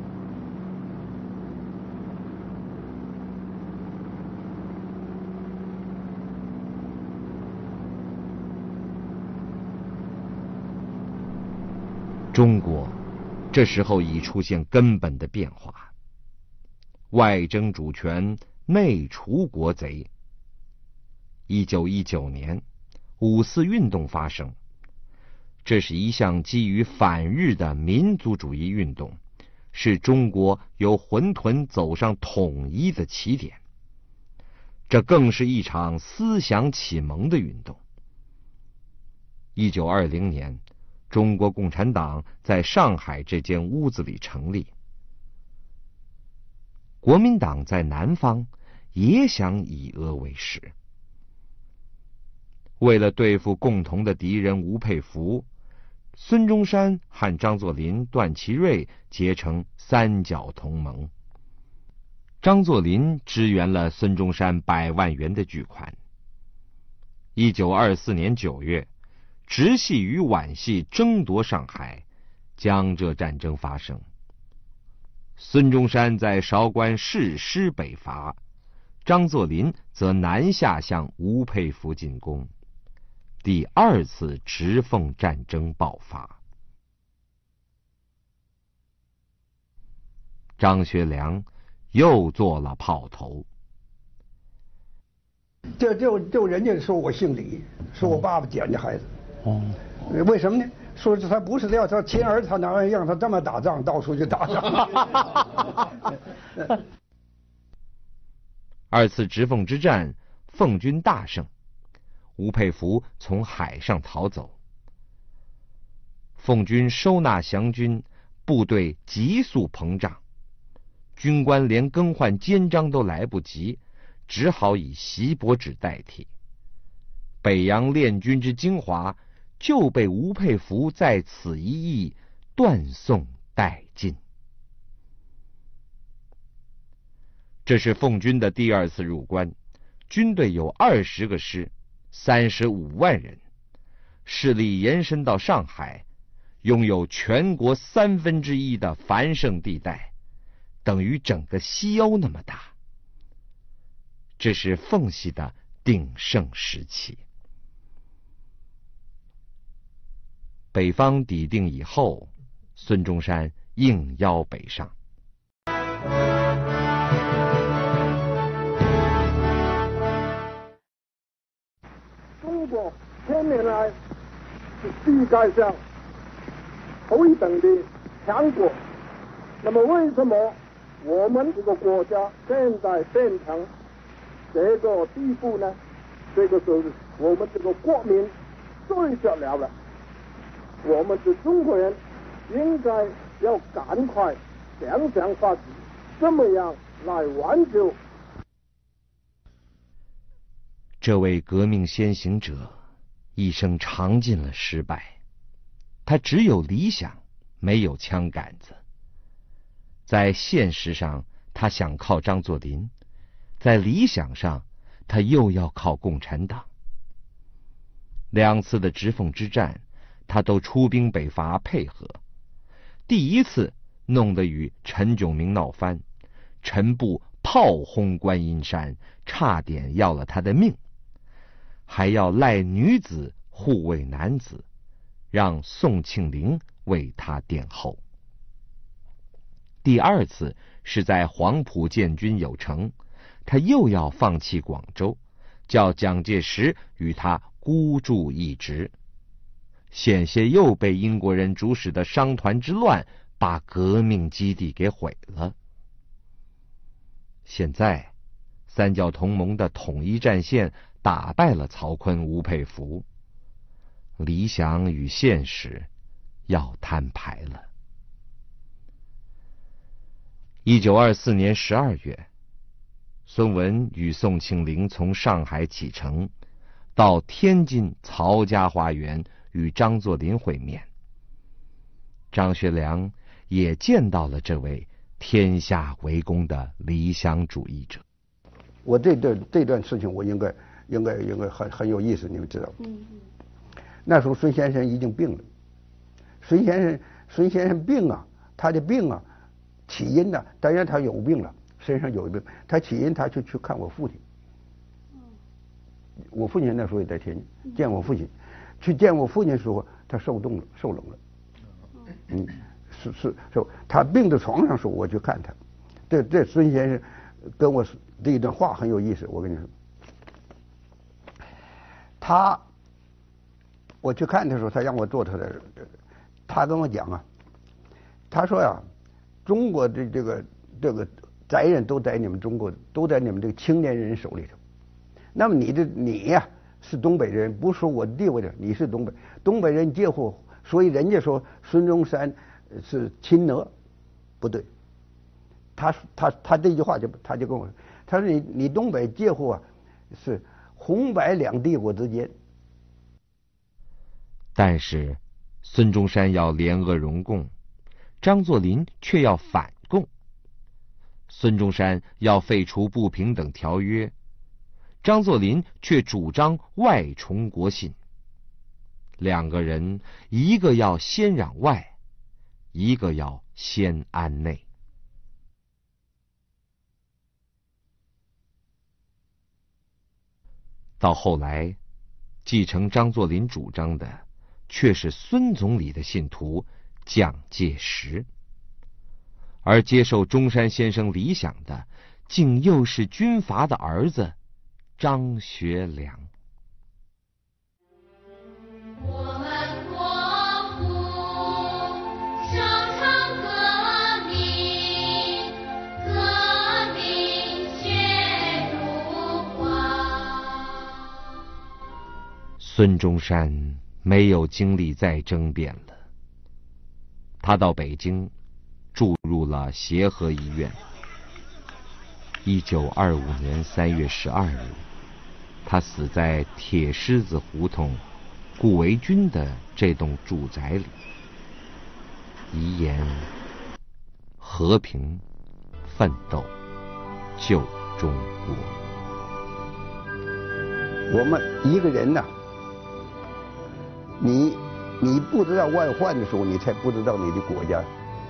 中国这时候已出现根本的变化，外争主权，内除国贼。1919年五四运动发生，这是一项基于反日的民族主义运动，是中国由混沌走上统一的起点。这更是一场思想启蒙的运动。1920年中国共产党在上海这间屋子里成立，国民党在南方也想以俄为师。为了对付共同的敌人吴佩孚，孙中山和张作霖、段祺瑞结成三角同盟。张作霖支援了孙中山100万元的巨款。1924年9月，直系与皖系争夺上海，江浙战争发生。孙中山在韶关誓师北伐，张作霖则南下向吴佩孚进攻。第二次直奉战争爆发。张学良又做了炮头。 就人家说我姓李，说我爸爸捡的孩子。为什么呢？说他不是要他亲儿子，他哪让他这么打仗，到处去打仗。 二次直奉之战，奉军大胜，吴佩孚从海上逃走。奉军收纳降军，部队急速膨胀，军官连更换肩章都来不及，只好以锡箔纸代替。北洋练军之精华就被吴佩孚在此一役断送殆尽。这是奉军的第二次入关，军队有20个师，35万人，势力延伸到上海，拥有全国1/3的繁盛地带，等于整个西欧那么大。这是奉系的鼎盛时期。北方抵定以后，孙中山应邀北上。 中国千年来是世界上头一等的强国，那么为什么我们这个国家现在变成这个地步呢？这个时候我们这个国民睡着了。我们的中国人应该要赶快想想法子，怎么样来挽救。 这位革命先行者一生尝尽了失败，他只有理想，没有枪杆子。在现实上，他想靠张作霖；在理想上，他又要靠共产党。2次的直奉之战，他都出兵北伐配合。第一次弄得与陈炯明闹翻，陈部炮轰观音山，差点要了他的命，还要赖女子护卫男子，让宋庆龄为他殿后。第二次是在黄埔建军有成，他又要放弃广州，叫蒋介石与他孤注一掷，险些又被英国人主使的商团之乱把革命基地给毁了。现在三角同盟的统一战线打败了曹锟、吴佩孚，理想与现实要摊牌了。1924年12月，孙文与宋庆龄从上海启程，到天津曹家花园与张作霖会面。张学良也见到了这位天下为公的理想主义者。 我这段事情我应该很有意思，你们知道。那时候孙先生已经病了， 孙先生病啊，他的病啊，起因呢，当然他有病了，身上有病，他起因他就去看我父亲。我父亲那时候也在天津，见我父亲，去见我父亲的时候，他受冷了。是，他病在床上时候，我去看他。这孙先生跟我这一段话很有意思，我跟你说，我去看他的时候，他让我做他的，他跟我讲啊，他说呀，中国的这个责任都在你们中国，都在你们这个青年人手里头。那么你呀是东北人，不是说我地位的，你是东北人借货，所以人家说孙中山是亲俄，不对。他这句话他就跟我说，他说你东北借货啊是红白两帝国之间。 但是孙中山要联俄容共，张作霖却要反共。孙中山要废除不平等条约，张作霖却主张外崇国信。两个人，一个要先攘外，一个要先安内。到后来，继承张作霖主张的却是孙总理的信徒蒋介石，而接受中山先生理想的，竟又是军阀的儿子张学良。 我们国父首倡革命，革命血如花。 孙中山没有精力再争辩了，他到北京住入了协和医院。1925年3月12日，他死在铁狮子胡同顾维钧的这栋住宅里。遗言：和平奋斗救中国。 我们一个人呢，你不知道外患的时候，你才不知道你的国家。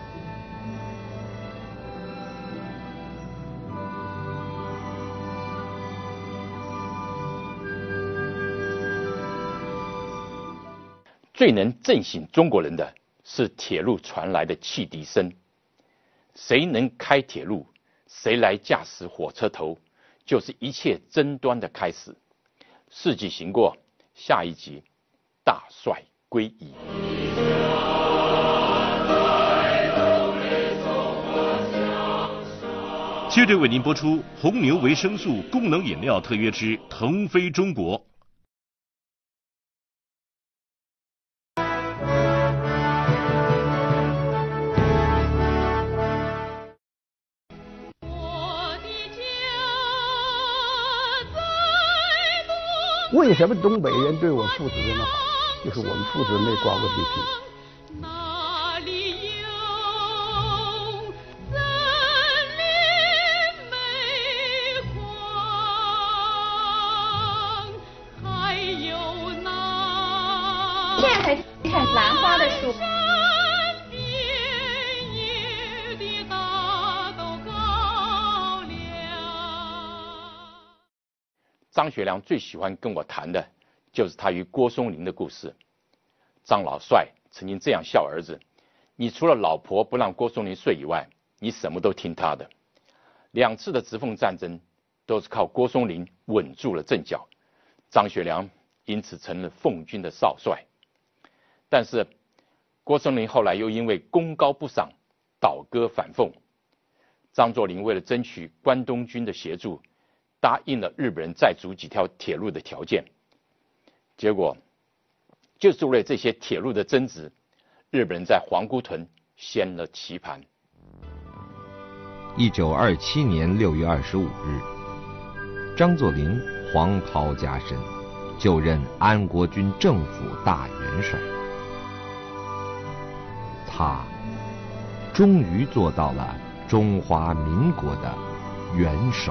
最能震醒中国人的是铁路传来的汽笛声。谁能开铁路，谁来驾驶火车头，就是一切争端的开始。世纪行过，下一集大帅归一。 接着为您播出红牛维生素功能饮料特约之腾飞中国。 为什么东北人对我父子这么好？就是我们父子没刮过鼻涕。 哪里有森林美黄，还有那现在才看兰花的树。 张学良最喜欢跟我谈的就是他与郭松龄的故事。张老帅曾经这样笑儿子：你除了老婆不让郭松龄睡以外，你什么都听他的。2次的直奉战争都是靠郭松龄稳住了阵脚，张学良因此成了奉军的少帅。但是郭松龄后来又因为功高不赏，倒戈反奉。张作霖为了争取关东军的协助，答应了日本人再筑几条铁路的条件。结果就是为了这些铁路的争执，日本人在皇姑屯掀了棋盘。 1927年6月25日，张作霖黄袍加身，就任安国军政府大元帅。他终于做到了中华民国的元首。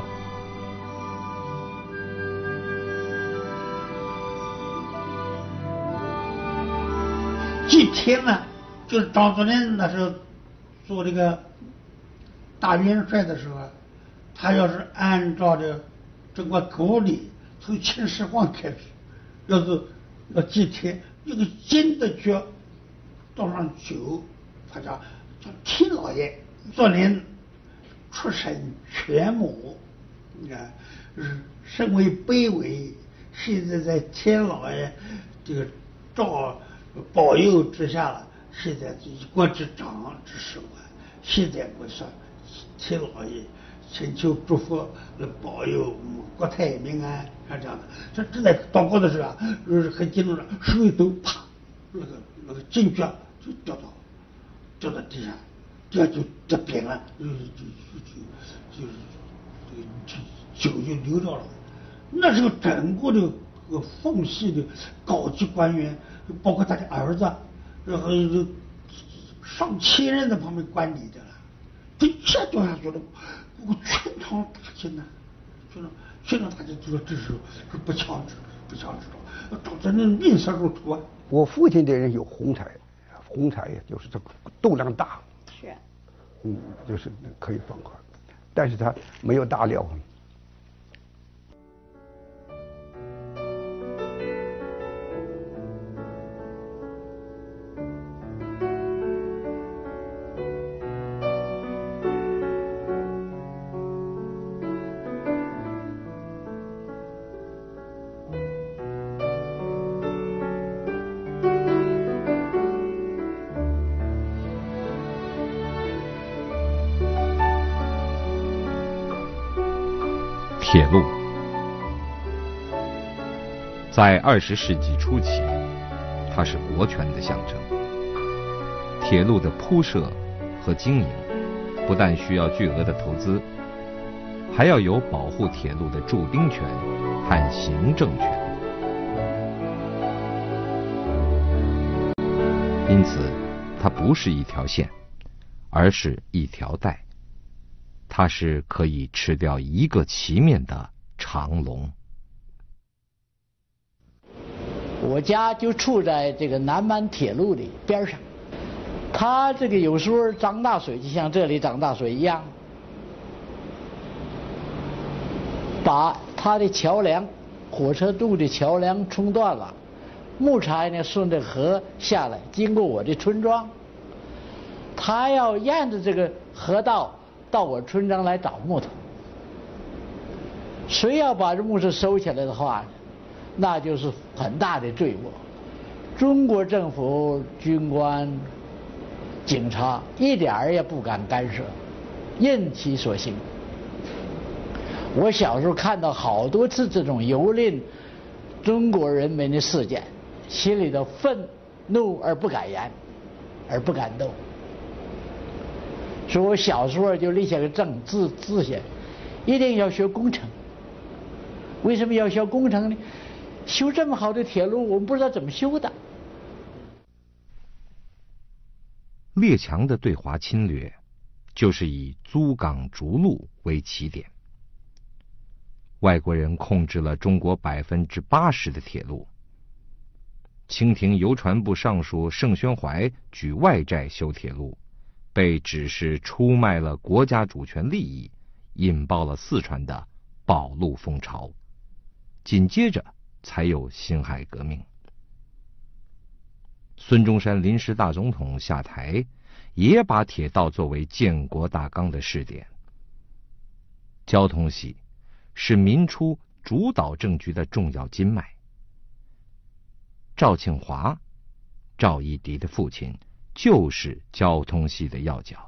今天呢， 就是张作霖那时候做这个大元帅的时候，他要是按照这个国礼，从秦始皇开始，要祭天，一个金的爵倒上酒，他叫天老爷。作霖出身权谋，你看，身为卑微，现在在天老爷这个照保佑之下了，现在一国之长之首啊！现在我说天老爷请求祝福来保佑国泰民安啊，这样的。这正在祷告的时候啊，很激动的，手一抖，啪，那个金爵就掉到地上，这就扁了，酒就流掉了。那时候整个的奉系的高级官员，包括他的儿子，然后上千人在旁边观礼的了，这一下掉下去了，全场大惊呐，全场大惊，就说这是不强制的，导致那面色如土啊。 我父亲这人有宏才呀，就是这个度量大， 是， 就是可以放宽，但是他没有大料。 铁路在20世纪初期，它是国权的象征。铁路的铺设和经营不但需要巨额的投资，还要有保护铁路的驻兵权和行政权。因此，它不是一条线，而是一条带。它是可以吃掉一个旗面的长龙。 我家就处在这个南满铁路的边上，它这个有时候涨大水，就像这里涨大水一样，把它的桥梁，火车渡的桥梁冲断了，木材呢顺着河下来，经过我的村庄，它要沿着这个河道到我村庄来找木头。谁要把这木头收起来的话，那就是很大的罪过。中国政府军官、警察一点儿也不敢干涉，任其所行。我小时候看到好多次这种蹂躏中国人民的事件，心里头愤怒而不敢言，而不敢动。所以我小时候就立下个志向，一定要学工程。为什么要学工程呢？修这么好的铁路，我们不知道怎么修的。 列强的对华侵略，就是以租港逐鹿为起点。外国人控制了中国80%的铁路。清廷邮传部尚书盛宣怀举外债修铁路，被指是出卖了国家主权利益，引爆了四川的保路风潮。紧接着才有辛亥革命。孙中山临时大总统下台，也把铁道作为建国大纲的试点。交通系是民初主导政局的重要筋脉。赵庆华，赵一荻的父亲，就是交通系的要角。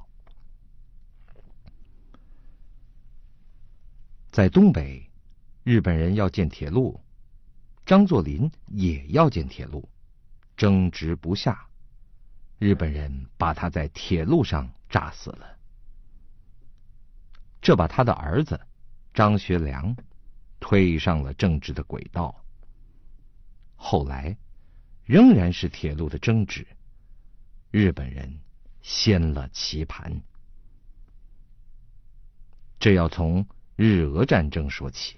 在东北，日本人要建铁路，张作霖也要建铁路，争执不下，日本人把他在铁路上炸死了。这把他的儿子张学良推上了政治的轨道。后来仍然是铁路的争执，日本人掀了棋盘。这要从日俄战争说起。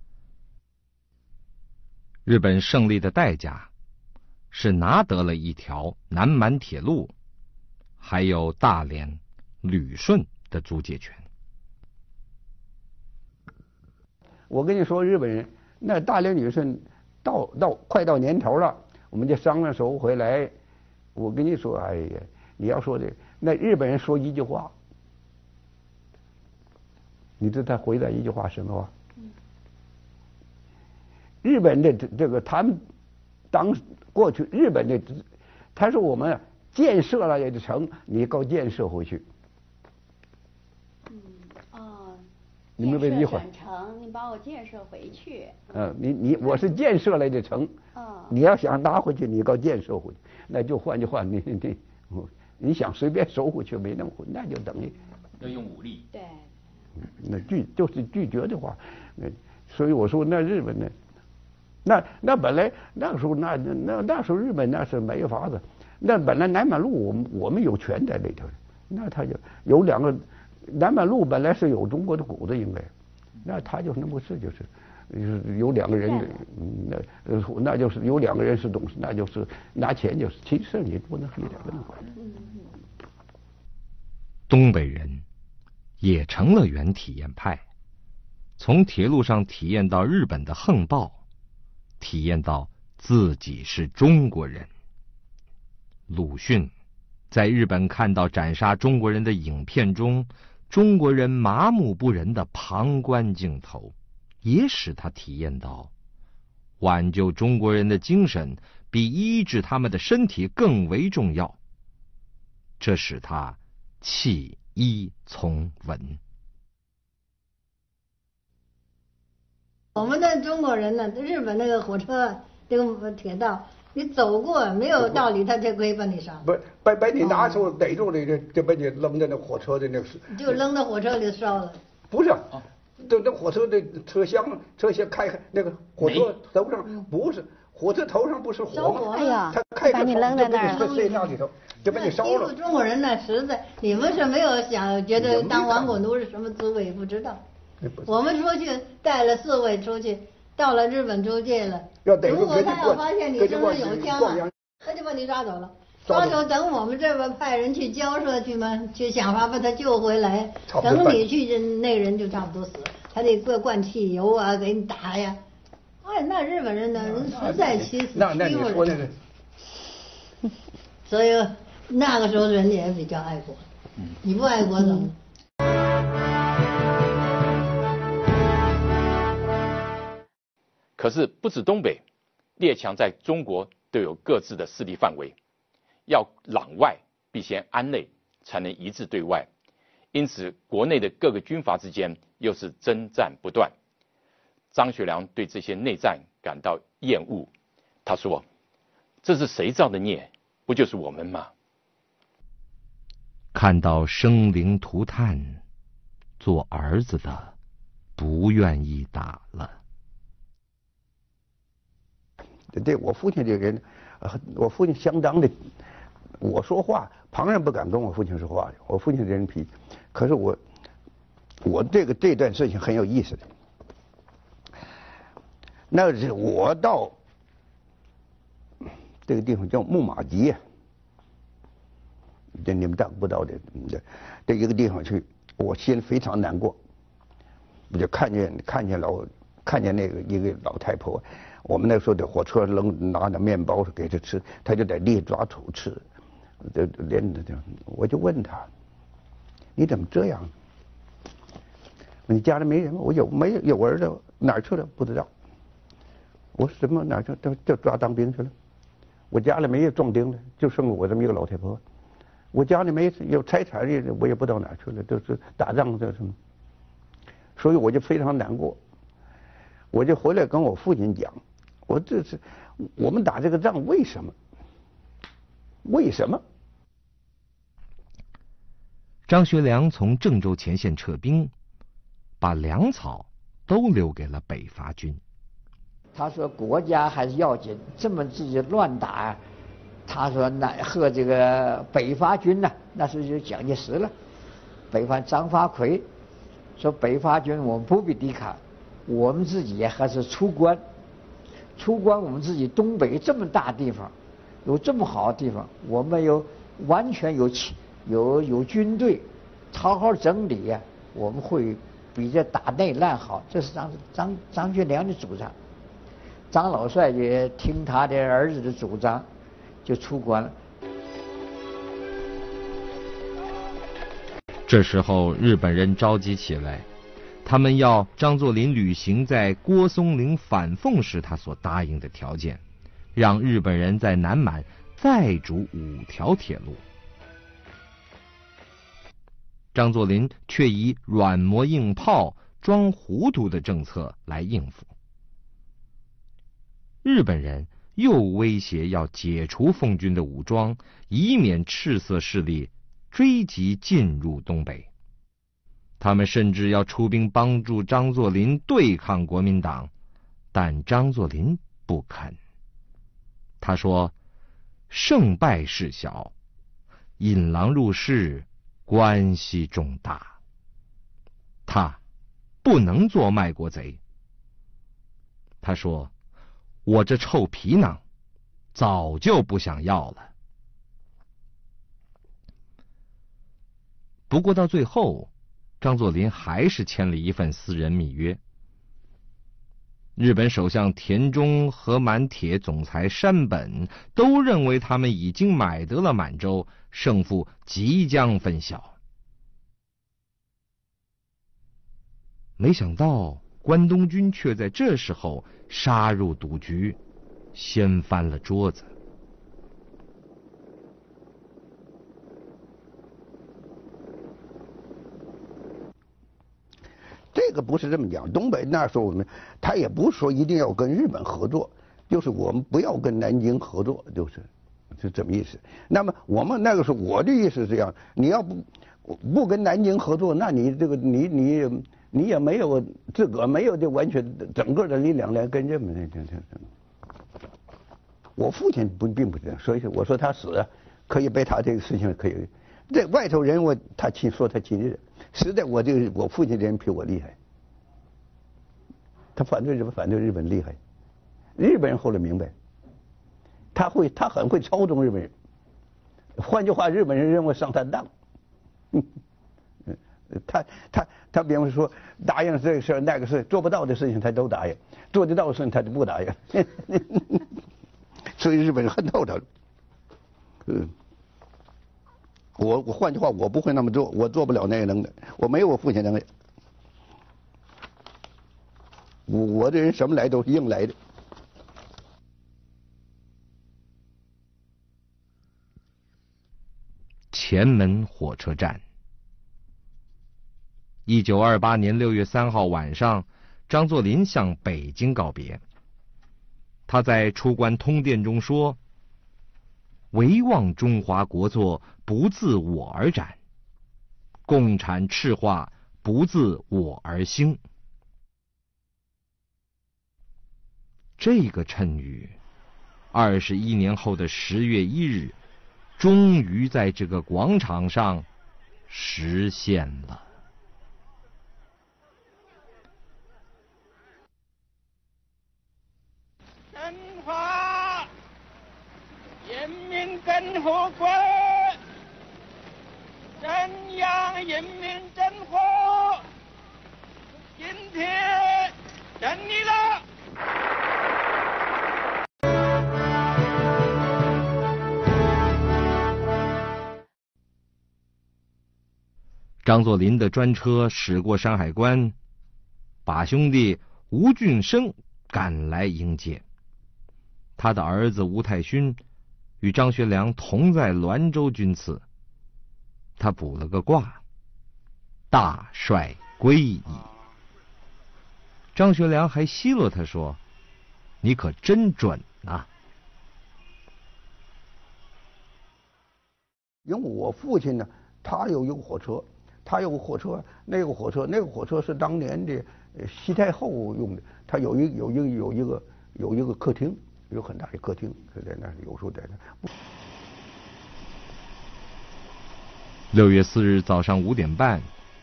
日本胜利的代价是拿得了一条南满铁路， 还有大连、旅顺的租界权。 我跟你说，日本人那大连、旅顺快到年头了，我们就商量收回来。我跟你说，哎呀，你要说这那日本人说一句话，你知道他回答一句话什么话？日本的这个他们过去日本的，他说我们建设了这个城，你给我建设回去。你明白这意思？ 转城，你把我建设回去。 我是建设来的城。你要想拿回去，你给我建设回去，那就换句话，你想随便收回去没那么回，那就等于要用武力。 对。 那就是拒绝的话，所以我说那日本呢，那本来那个时候那时候日本那是没有法子，那本来南满路我们有权在里头，那他就有2个南满路本来是有中国的骨子应该，那他就那么事就是有2个人，那就是有2个人是董事，那就是拿钱就是，其实你不能一点不能管。 东北人也成了原体验派，从铁路上体验到日本的横暴，体验到自己是中国人。鲁迅在日本看到斩杀中国人的影片中，中国人麻木不仁的旁观镜头，也使他体验到挽救中国人的精神比医治他们的身体更为重要，这使他弃医从文。 我们的中国人呢，日本那个火车这个铁道，你走过没有道理，他就可以把你杀。 不，把你拿手逮住了，就把你扔在那火车的那个。 就扔到火车里烧了。 不是，那火车的车厢开那个火车头上不是。火车头上不是火吗？ 哎呀， 他开把你扔在那儿了， 塞那里头，就把你烧了。 中国人呢，实在你们是没有觉得当亡国奴是什么滋味，不知道。我们出去带了4位出去，到了日本租界了。如果他要发现你身上有枪啊，他就把你抓走了。抓走，等我们这边派人去交涉去嘛，去想法把他救回来。等你去，那人就差不多死，还得灌汽油啊，给你打呀。哎，那日本人呢，人实在欺负人。所以那个时候人也比较爱国。你不爱国怎么？ 可是不止东北，列强在中国都有各自的势力范围，要攘外必先安内，才能一致对外。因此，国内的各个军阀之间又是征战不断。张学良对这些内战感到厌恶，他说：“这是谁造的孽？不就是我们吗？” 看到生灵涂炭，做儿子的不愿意打了。 对我父亲这个人，我父亲相当的，我说话旁人不敢跟我父亲说话的。我父亲这人脾气，可是我这段事情很有意思的。那是我到这个地方叫木马集，这你们大不到的这一个地方去，我心非常难过。我就看见那个一个老太婆，我们那时候的火车拿着面包给她吃，她就在地抓土吃，连着这，我就问她，你怎么这样？你家里没人吗？我有儿子，哪儿去了？不知道。我说什么哪儿去？就抓当兵去了。我家里没有壮丁了，就剩我这么一个老太婆。我家里没有财产的，我也不知道哪儿去了，都是打仗这什么。所以我就非常难过。我就回来跟我父亲讲，我们打这个仗为什么？为什么？ 张学良从郑州前线撤兵，把粮草都留给了北伐军。 他说国家还是要紧，这么自己乱打，他说和这个北伐军呢，那是就蒋介石了。北伐张发奎说北伐军我们不必抵抗，我们自己还是出关我们自己东北这么大地方，有这么好的地方，我们完全有有军队，好好整理呀，我们会比这打内乱好。这是张学良的主张。张老帅也听他的儿子的主张，就出关了。 这时候日本人着急起来，他们要张作霖履行在郭松龄反奉时他所答应的条件，让日本人在南满再筑5条铁路。张作霖却以软磨硬泡、装糊涂的政策来应付。日本人又威胁要解除奉军的武装，以免赤色势力追击进入东北。他们甚至要出兵帮助张作霖对抗国民党，但张作霖不肯。他说：“胜败事小，引狼入室，关系重大。他不能做卖国贼。”他说：“我这臭皮囊早就不想要了。”不过到最后，张作霖还是签了一份私人密约。日本首相田中和满铁总裁山本都认为他们已经买得了满洲，胜负即将分晓。没想到关东军却在这时候杀入赌局，掀翻了桌子。 这个不是这么讲，东北那时候他也不是说一定要跟日本合作，就是我们不要跟南京合作，是这么意思。那么我们那个时候我的意思是这样，你要不跟南京合作，那你这个你也没有自个没有这完全整个的力量来跟日本我父亲并不这样，所以我说他死可以被他这个事情可以，这外头人他说他亲日，实在我父亲这人比我厉害，他反对日本厉害，日本人后来明白，他很会操纵日本人，换句话，日本人认为上他当。他比方说答应这个事那个事，做不到的事情他都答应，做得到的事情他就不答应。所以日本人恨透他了。我换句话，我不会那么做，我做不了那个能耐，我没有我父亲能耐。我这人什么来都是硬来的。 前门火车站。1928年6月3号晚上，张作霖向北京告别。他在出关通电中说：“唯望中华国祚不自我而展，共产赤化不自我而兴。”这个谶语，21年后的10月1日，终于在这个广场上实现了。 中华人民共和国中央人民政府今天胜利了。 张作霖的专车驶过山海关，把兄弟吴俊升赶来迎接。他的儿子吴太勋与张学良同在滦州军次，他卜了个卦，大帅归矣。张学良还奚落他说：“你可真准啊！” 因为我父亲呢，他有一个火车，那个火车是当年的西太后用的，他有一个客厅，有很大的客厅，就在那，有时候在那。 6月4日早上5点半，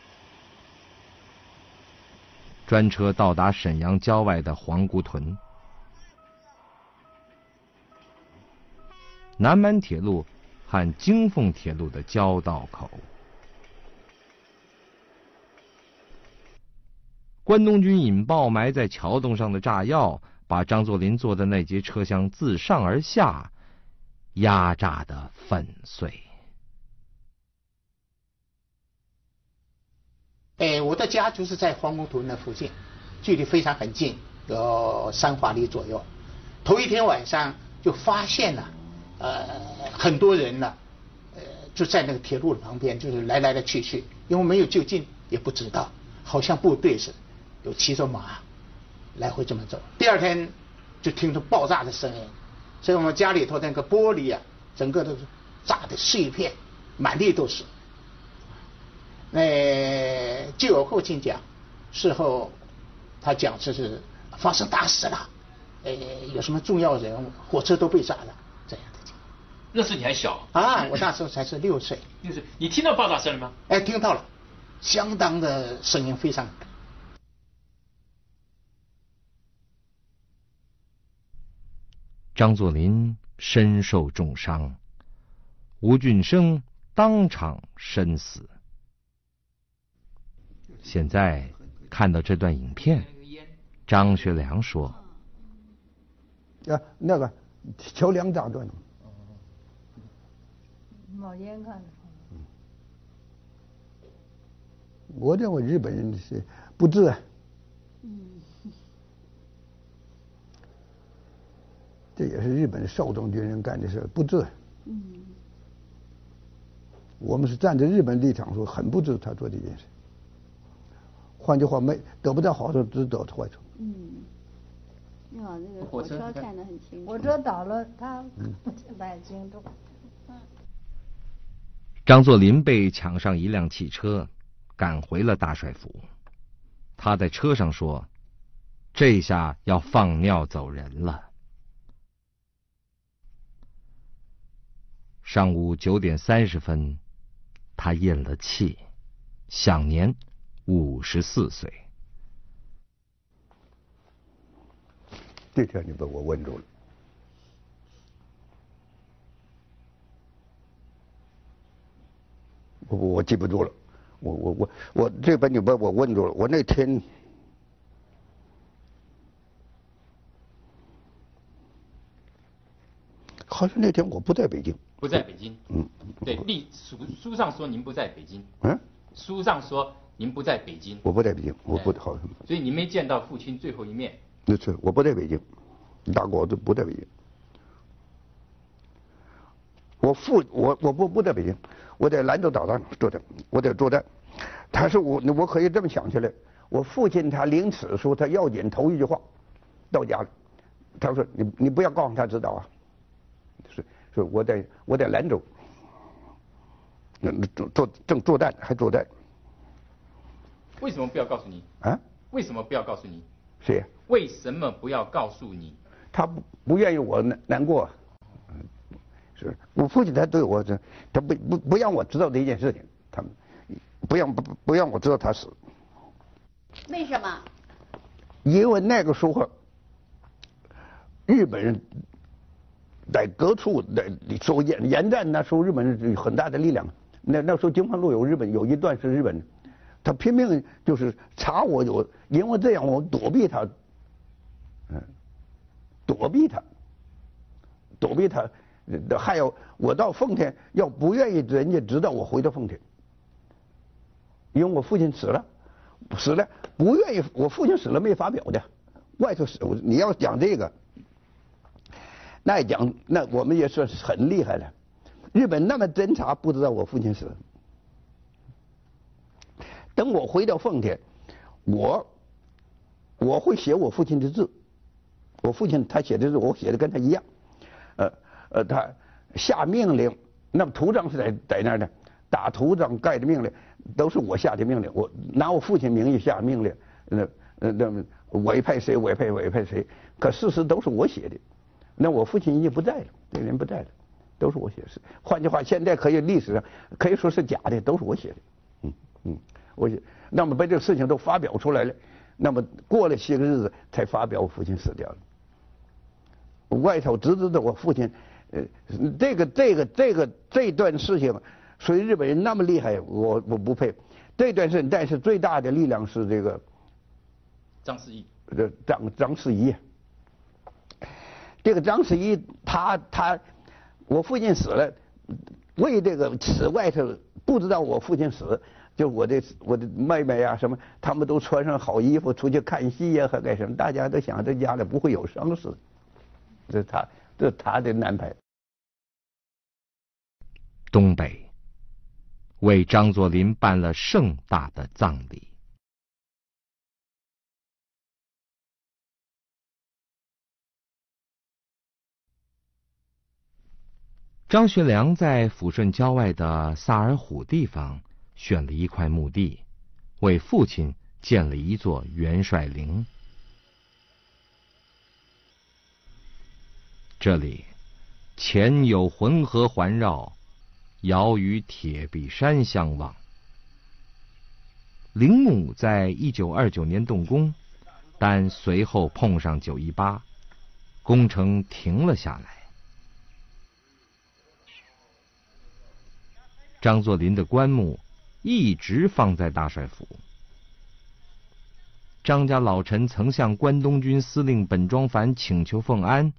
专车到达沈阳郊外的皇姑屯。南满铁路和京凤铁路的交道口。关东军引爆埋在桥洞上的炸药，把张作霖坐的那节车厢自上而下压榨得粉碎。 我的家就是在黄公图那附近，距离非常很近，有3华里左右。头一天晚上就发现了，很多人呢，就在那个铁路旁边，就是来来去去，因为没有就近，也不知道，好像部队似的，有骑着马来回这么走。第二天就听到爆炸的声音，所以我们家里头那个玻璃啊，整个都是炸得碎片，满地都是。就有后勤讲，事后他讲这是发生大事了，有什么重要人物，火车都被炸了，这样的讲。 那时你还小啊，我那时候才是6岁。 6岁，你听到爆炸声了吗？ 听到了，相当的声音非常。 张作霖身受重伤，吴俊升当场身死。现在看到这段影片，张学良说：“ 那个桥梁炸断了， 冒烟看的。 我认为日本人是不智啊。这也是日本少壮军人干的事，不智。我们是站在日本立场说，很不智他做这件事。换句话，得不到好处，只得坏处。 哇，这个火车看得很清楚。 火车倒了，他不太清楚。 张作霖被抢上一辆汽车，赶回了大帅府。他在车上说：“这下要放尿走人了。”上午9点30分，他咽了气，享年54岁。 这天你把我问住了。我记不住了，我这把你把我问住了。我那天好像那天我不在北京。 不在北京。对，书上说您不在北京。书上说您不在北京。 我不在北京，我不好像。 所以您没见到父亲最后一面。 那是我不在北京，大哥我都不在北京。我不在北京，我在兰州导弹作战，我在作战。他是我可以这么想起来，我父亲他临死的时候，他要紧头一句话，到家了，他说你不要告诉他知道啊，是我在兰州，正作战还作战。 为什么不要告诉你？为什么不要告诉你？ 谁？ 为什么不要告诉你？ 他不愿意我难过。是我父亲他对我他不让我知道这件事情，他们不让我知道他死。 为什么？ 因为那个时候日本人在各处的说沿战，那时候日本人有很大的力量。那时候京阪路有一段是日本人，他拼命就是查我因为这样我躲避他，躲避他。还有我到奉天，要不愿意人家知道我回到奉天，因为我父亲死了，不愿意。我父亲死了没发表的，外头死。你要讲这个，那我们也算是很厉害了。日本那么侦察，不知道我父亲死了。等我回到奉天，我会写我父亲的字，我父亲他写的字，我写的跟他一样。他下命令，那么图章是在那儿的，打图章盖的命令都是我下的命令，我拿我父亲名义下命令，那委派谁委派谁，可事实都是我写的。那我父亲已经不在了，这个人不在了，都是我写的。换句话，现在可以历史上可以说是假的，都是我写的。我写，那么把这个事情都发表出来了，那么过了些个日子才发表我父亲死掉了。外头只知道我父亲这段事情，所以日本人那么厉害，我不配。这段事情，但是最大的力量是这个张世颐。 张世颐。这个张世颐，我父亲死了，为这个死外头不知道我父亲死，就我的妹妹呀什么，他们都穿上好衣服出去看戏呀和干什么，大家都想这家里不会有丧事，这是他的安排。 东北为张作霖办了盛大的葬礼。张学良在抚顺郊外的萨尔浒地方选了一块墓地，为父亲建了一座元帅陵。这里前有浑河环绕，遥与铁壁山相望。陵墓在1929年动工，但随后碰上918，工程停了下来。张作霖的棺木一直放在大帅府。张家老臣曾向关东军司令本庄繁请求奉安，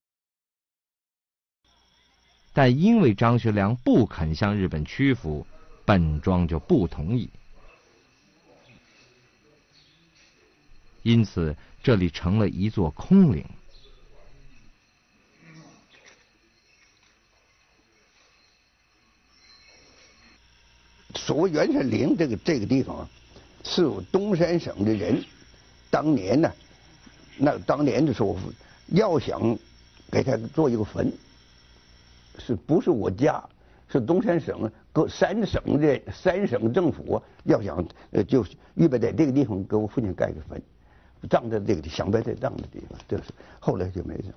但因为张学良不肯向日本屈服，本庄就不同意。因此，这里成了一座空陵。 所谓元帅陵这个地方，是东三省的人，当年呢，当年的时候，要想给他做一个坟，是不是我家？是东三省各三省政府要想就预备在这个地方给我父亲盖个坟，葬在这个想在这葬的地方，这是后来就没整。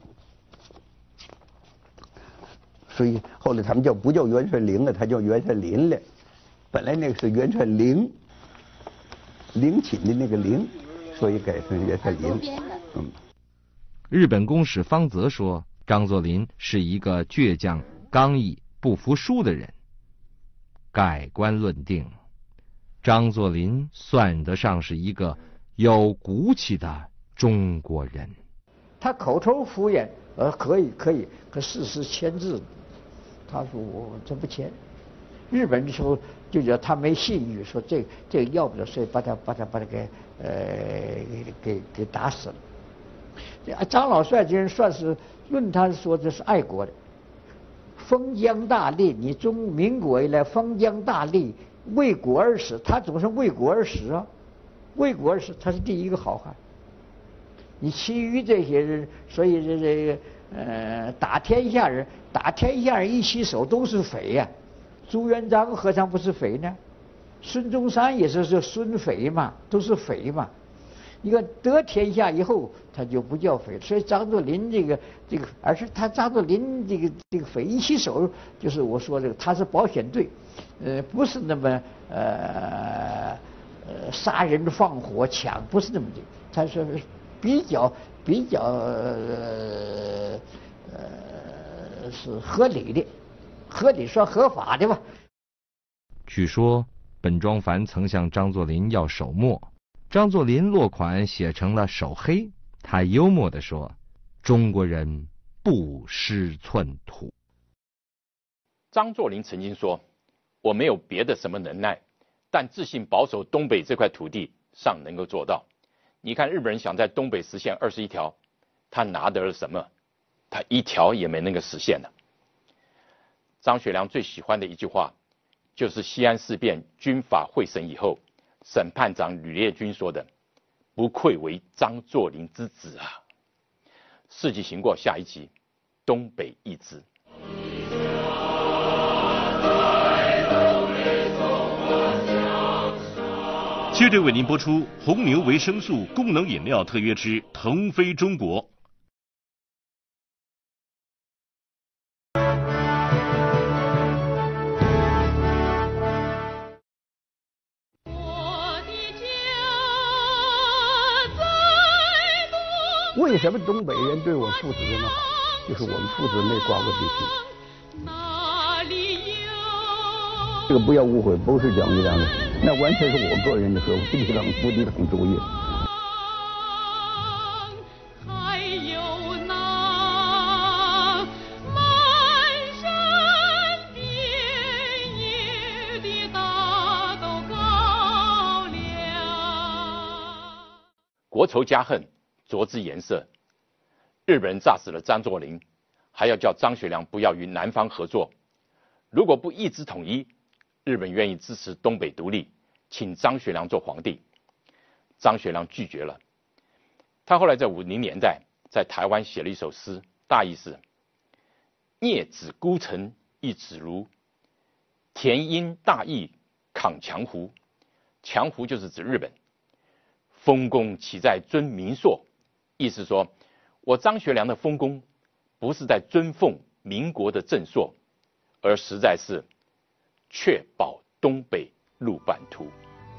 所以后来他们不叫元帅陵了，他叫元帅陵了。本来那个是元帅陵，陵寝的那个陵，所以改成元帅陵。 日本公使方泽说，张作霖是一个倔强、刚毅、不服输的人。盖棺论定，张作霖算得上是一个有骨气的中国人。 他口头敷衍，可以，可事实签字，他说我这不签。日本的时候就觉得他没信誉，说这个要不得，所以把他给打死了。张老帅这人算是论他说这是爱国的，封疆大吏，你民国以来封疆大吏，为国而死，他总是为国而死啊，为国而死，他是第一个好汉。你其余这些人，所以这个打天下人一起手都是匪呀。朱元璋何尝不是匪呢？孙中山也是孙匪嘛，都是匪嘛。你看得天下以后，他就不叫匪。所以张作霖这个，而是他张作霖这个匪一起手，就是我说这个，他是保险队，不是那么杀人放火抢，不是那么的，他是比较是合理的。合理说合法的吧。 据说本庄繁曾向张作霖要手墨，张作霖落款写成了手黑。他幽默地说：“中国人不失寸土。” 张作霖曾经说：“我没有别的什么能耐，但自信保守东北这块土地尚能够做到。你看日本人想在东北实现21条，他拿得了什么？他一条也没能够实现的。”张学良最喜欢的一句话，就是西安事变军法会审以后，审判长吕烈钧说的：“不愧为张作霖之子啊！”事迹行过，下一集，东北易帜。 接着为您播出红牛维生素功能饮料特约之腾飞中国。 为什么东北人对我父子这么好？ 就是我们父子没挂过地皮。这个不要误会，不是蒋介石的，那完全是我个人的说不抵抗主义。 还有那漫山遍野的大豆高粱。 国仇家恨，着之颜色。日本人炸死了张作霖，还要叫张学良不要与南方合作。如果不一致统一，日本愿意支持东北独立，请张学良做皇帝。张学良拒绝了。他后来在50年代在台湾写了一首诗，大意是：孽子孤城一指如，田因大义抗强胡。强胡就是指日本。丰功岂在尊民硕？意思说，我张学良的丰功不是在尊奉民国的正朔，而实在是确保东北路版图。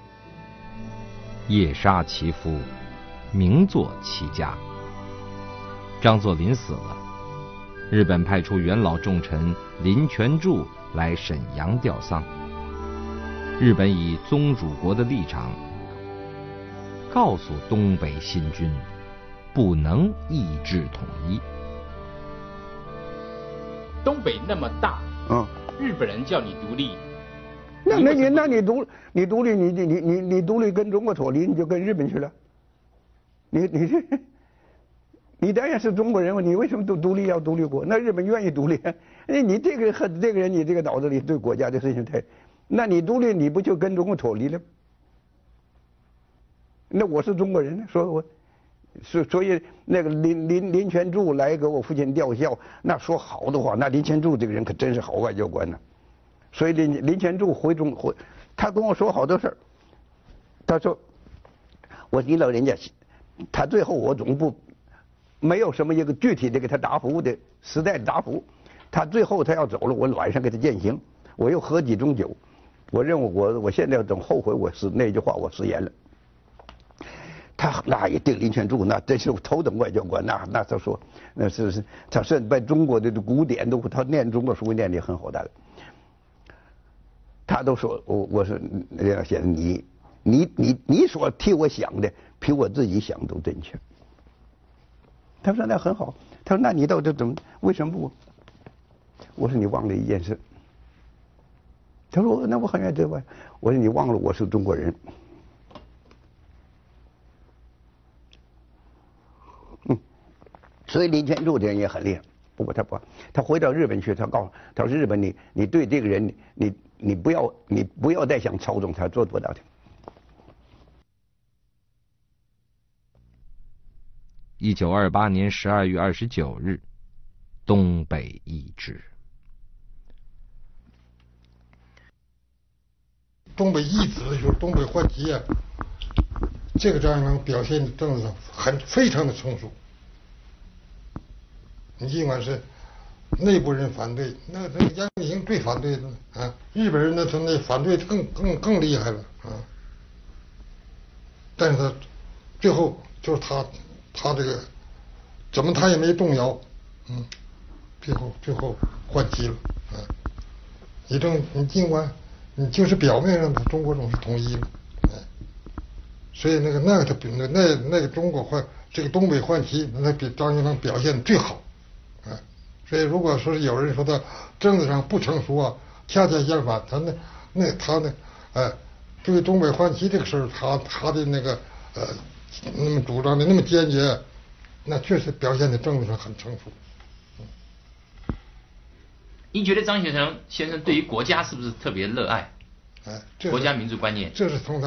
夜杀其夫，名作其家。张作霖死了，日本派出元老重臣林泉柱来沈阳吊丧。日本以宗主国的立场，告诉东北新军，不能意志统一。 东北那么大，日本人叫你独立， 那你独立，你独立跟中国脱离，你就跟日本去了。你当然是中国人，你为什么独立要独立国？那日本愿意独立，你这个人，你这个脑子里对国家的事情太，那你独立你不就跟中国脱离了？那我是中国人，所以那个林泉柱来给我父亲吊孝，那说好的话，那林泉柱这个人可真是好外交官呢。所以林泉柱回，他跟我说好多事儿。他说，我你老人家，他最后我总部没有什么一个具体的给他答复的时代的答复。他最后他要走了，我晚上给他饯行，我又喝几盅酒。我认为我现在总后悔那句话我食言了。他那也对林泉柱那真是头等外交官，那他说那是他是把中国的古典都他念中国书念得很好的，他都说我说梁先生你所替我想的比我自己想都正确。他说那很好，他说那你到底怎么为什么不？我说你忘了一件事。他说那我很愿意对吧？我说你忘了我是中国人。所以林泉柱这人也很厉害。不过他回到日本去，他告诉他说日本你对这个人你不要再想操纵他，做不到的。 1928年12月29日，东北易帜。 东北易帜就是东北换旗啊，这个张学良表现的政治上非常的成熟。你尽管是内部人反对，那杨振兴最反对的啊，日本人呢他那反对更厉害了啊。但是他最后就是他这个怎么他也没动摇，最后换旗了啊。你尽管你就是表面上中国总是统一了，所以那个中国这个东北换旗，那比张学良表现的最好。所以，如果说是有人说他政治上不成熟啊，恰恰相反，他对东北换旗这个事儿，他的那个那么主张的那么坚决，那确实表现的政治上很成熟。 您觉得张学良先生对于国家是不是特别热爱？国家民族观念。 这是他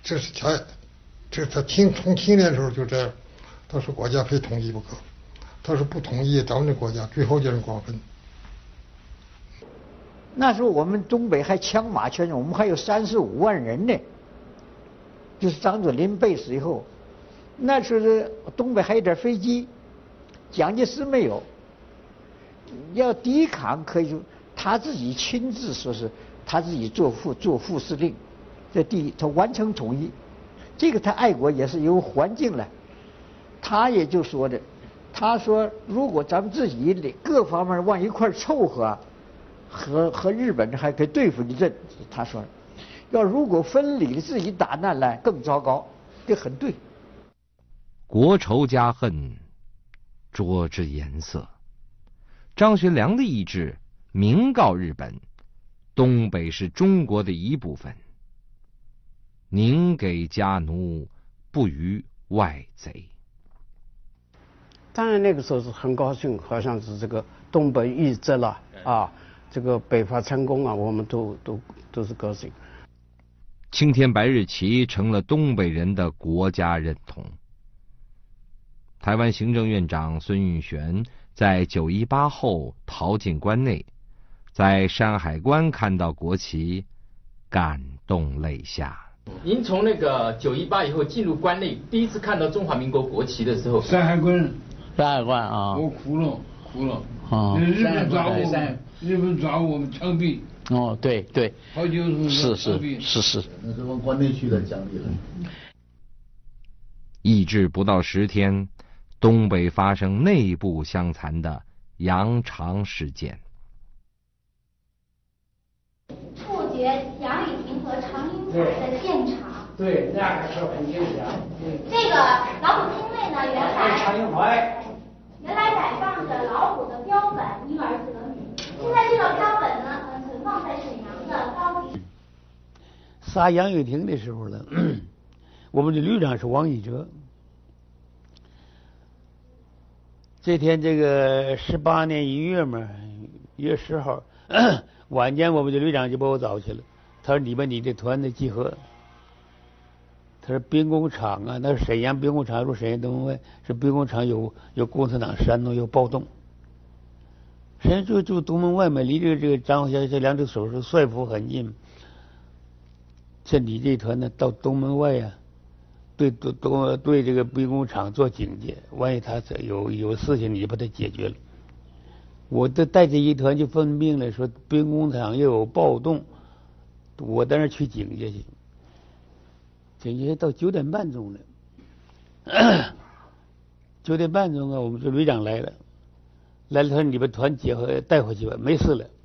从青年时候就这样，他说国家非统一不可。他说不同意咱们的国家，最后就是瓜分。 那时候我们东北还枪马全用，我们还有35万人呢。就是张作霖被死以后，那时候东北还有点飞机，蒋介石没有。要抵抗可以，他自己亲自说是他自己做副司令，他完成统一。这个他爱国也是有环境了，他也就说的。 他说，如果咱们自己各方面往一块凑合，和日本还可以对付一阵。他说，如果分离自己打难来更糟糕，这很对。 国仇家恨，捉之颜色。张学良的意志明告日本，东北是中国的一部分，宁给家奴，不与外贼。 当然那个时候是很高兴，好像是这个东北一折了啊，这个北伐成功啊，我们都是高兴。 青天白日旗成了东北人的国家认同。台湾行政院长孙运璇在918后逃进关内，在山海关看到国旗，感动泪下。 您从那个918以后进入关内，第一次看到中华民国国旗的时候， 山海关啊， 我哭了啊！ 日本抓我们枪毙。 哦，对， 好久是， 那是往关内去的枪毙了。 抑制不到10天，东北发生内部相残的杨长事件。 处决杨雨婷和常英才的现场。 对，那个时候很影响。 这个老虎厅内呢，原来摆放着老虎的标本，因儿得名。现在这个标本呢，存放在沈阳的高迪。 杀杨雨婷的时候呢，我们的旅长是王一哲。这天这个18年1月嘛，1月10号晚间，我们的旅长就把我找去了。他说：“你的团的集合。”他说：“兵工厂啊，那是沈阳兵工厂入沈阳东门外，是兵工厂有共产党煽动，有暴动。沈阳就东门外面，离这个张学良这手术帅府很近。这你这团呢，到东门外呀、对这个兵工厂做警戒，万一他有事情，你就把它解决了。我带着一团就分命了，说兵工厂又有暴动，我在那去警戒去。警戒到9点半钟了，9点半钟啊，我们这旅长来了，他说你们团带回去吧，没事了，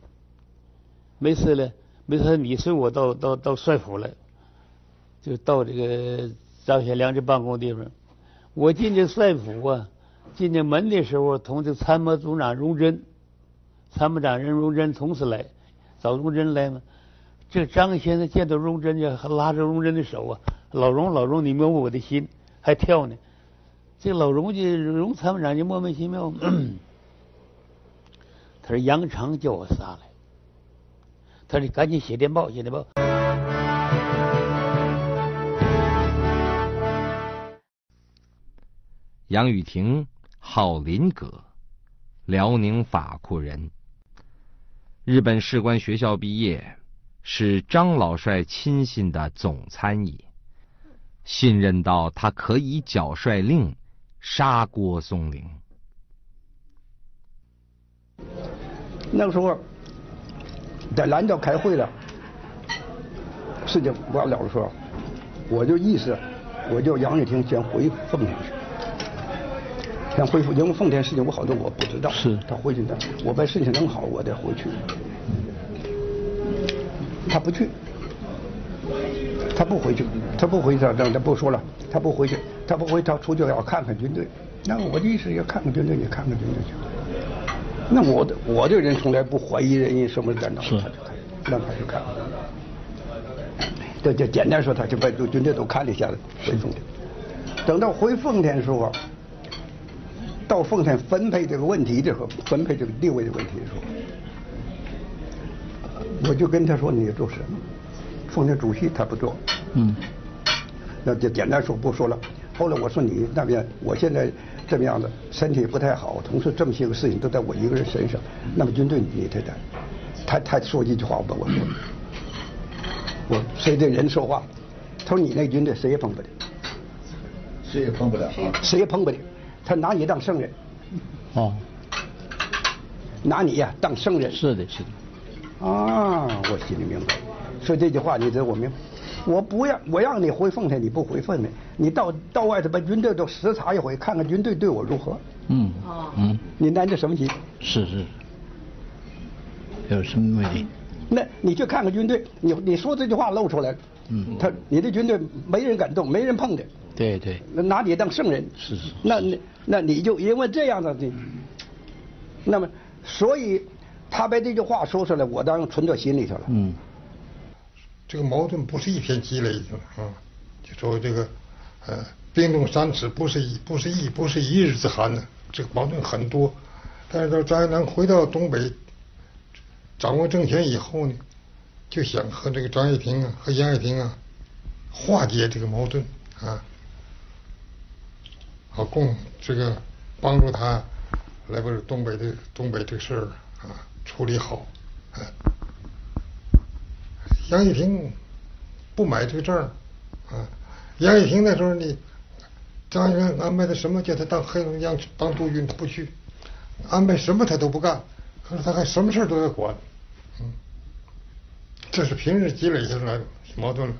你随我到帅府来，就到这个张学良这办公地方。我进这帅府啊，进这门的时候，同这参谋总长荣臻同时来，找荣臻来嘛。这张先生见到荣臻就还拉着荣臻的手啊，老荣，你摸摸我的心，还跳呢。这老荣参谋长就莫名其妙，他说杨长叫我杀来，他说你赶紧写电报。 杨雨婷，号林葛，辽宁法库人，日本士官学校毕业，是张老帅亲信的总参议，信任到他可以缴帅令杀郭松龄。 那个时候在兰州开会了，事情完了的时候，我就意思，我叫杨雨婷先回奉天去。先恢复，因为奉天事情我好多我不知道，是他回去的，我把事情弄好，我再回去。他不去，他不回去，他不说了，他不回去，他出去要看看军队。那我的意思要看看军队，你看看军队去。那我这人从来不怀疑人什么战斗，他就看，让他去看。就简单说，他就把军队都看了一下子，回奉天。等到回奉天的时候。到奉天分配这个问题的时候，分配这个地位的问题的时候，我就跟他说你做什么？奉天主席他不做，那就简单说不说了。后来我说你那边，我现在这么样子，身体不太好，同时这么些个事情都在我一个人身上，那么军队你太太，他说一句话把我说，我谁对人说话？他说你那军队谁也碰不了， 谁也碰不了， 谁也碰不了。他拿你当圣人，拿你呀当圣人。 是的。 啊，我心里明白。说这句话你知道我明白。我让你回奉天，你不回奉天，你到外头把军队都视察一回，看看军队对我如何。 你担着什么急？ 是，有什么问题？ 那你去看看军队，你说这句话露出来了，你的军队没人敢动，没人碰的。 对， 拿你当圣人。 是。 那你就因为这样的，那么所以他把这句话说出来，我当然存到心里头了。 这个矛盾不是一天积累的啊，就说这个冰冻三尺不是一日之寒呢，这个矛盾很多。但是张学良回到东北掌握政权以后呢，就想和这个张爱萍啊和杨爱萍啊化解这个矛盾啊，好共这个帮助他来把东北这个事儿啊处理好。杨一萍不买这个证啊，杨一萍那时候呢，张学良安排他什么叫他当黑龙江当督军，他不去，安排什么他都不干，可是他还什么事都要管，这是平日积累下来的矛盾了。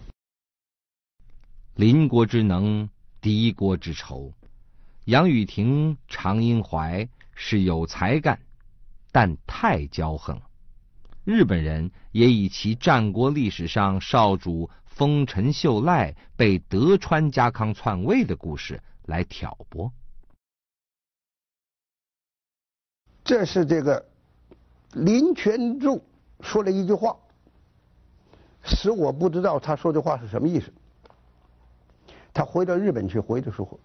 邻国之能，敌国之仇。杨雨婷、常英怀是有才干，但太骄横。日本人也以其战国历史上少主丰臣秀赖被德川家康篡位的故事来挑拨。 这是这个林泉柱说了一句话，使我不知道他说这话是什么意思。他回到日本去回的时候，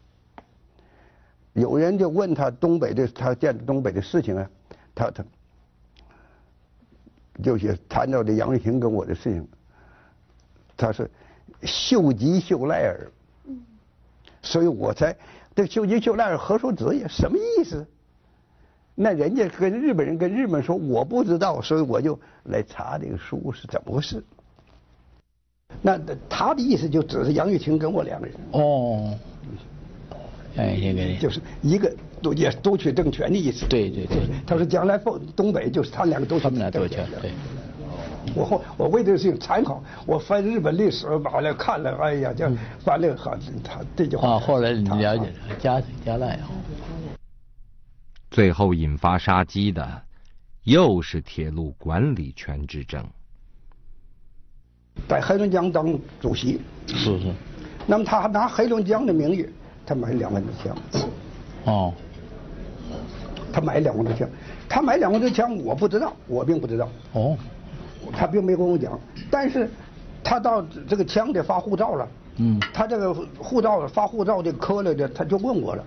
有人就问他他见东北的事情啊，他就是谈到这杨玉婷跟我的事情，他是秀吉秀赖儿，所以我才这秀吉秀赖儿何所指也什么意思？那人家跟日本人说我不知道，所以我就来查这个书是怎么回事。那他的意思就只是杨玉婷跟我两个人。就是一个也夺取政权的意思。 对。 他说将来东北就是他们两个都取政权。对。我为这个事情参考，我翻日本历史把来看了，哎呀，这翻了他这句话。 后来你了解了加赖。 最后引发杀机的，又是铁路管理权之争。 在黑龙江当主席。 是。 那么他拿黑龙江的名义，他买2万支枪。他买2万支枪，他买2万支枪，我不知道，我并不知道。他并没跟我讲，但是他到这个枪得发护照了。他这个发护照的磕了的，他就问我了。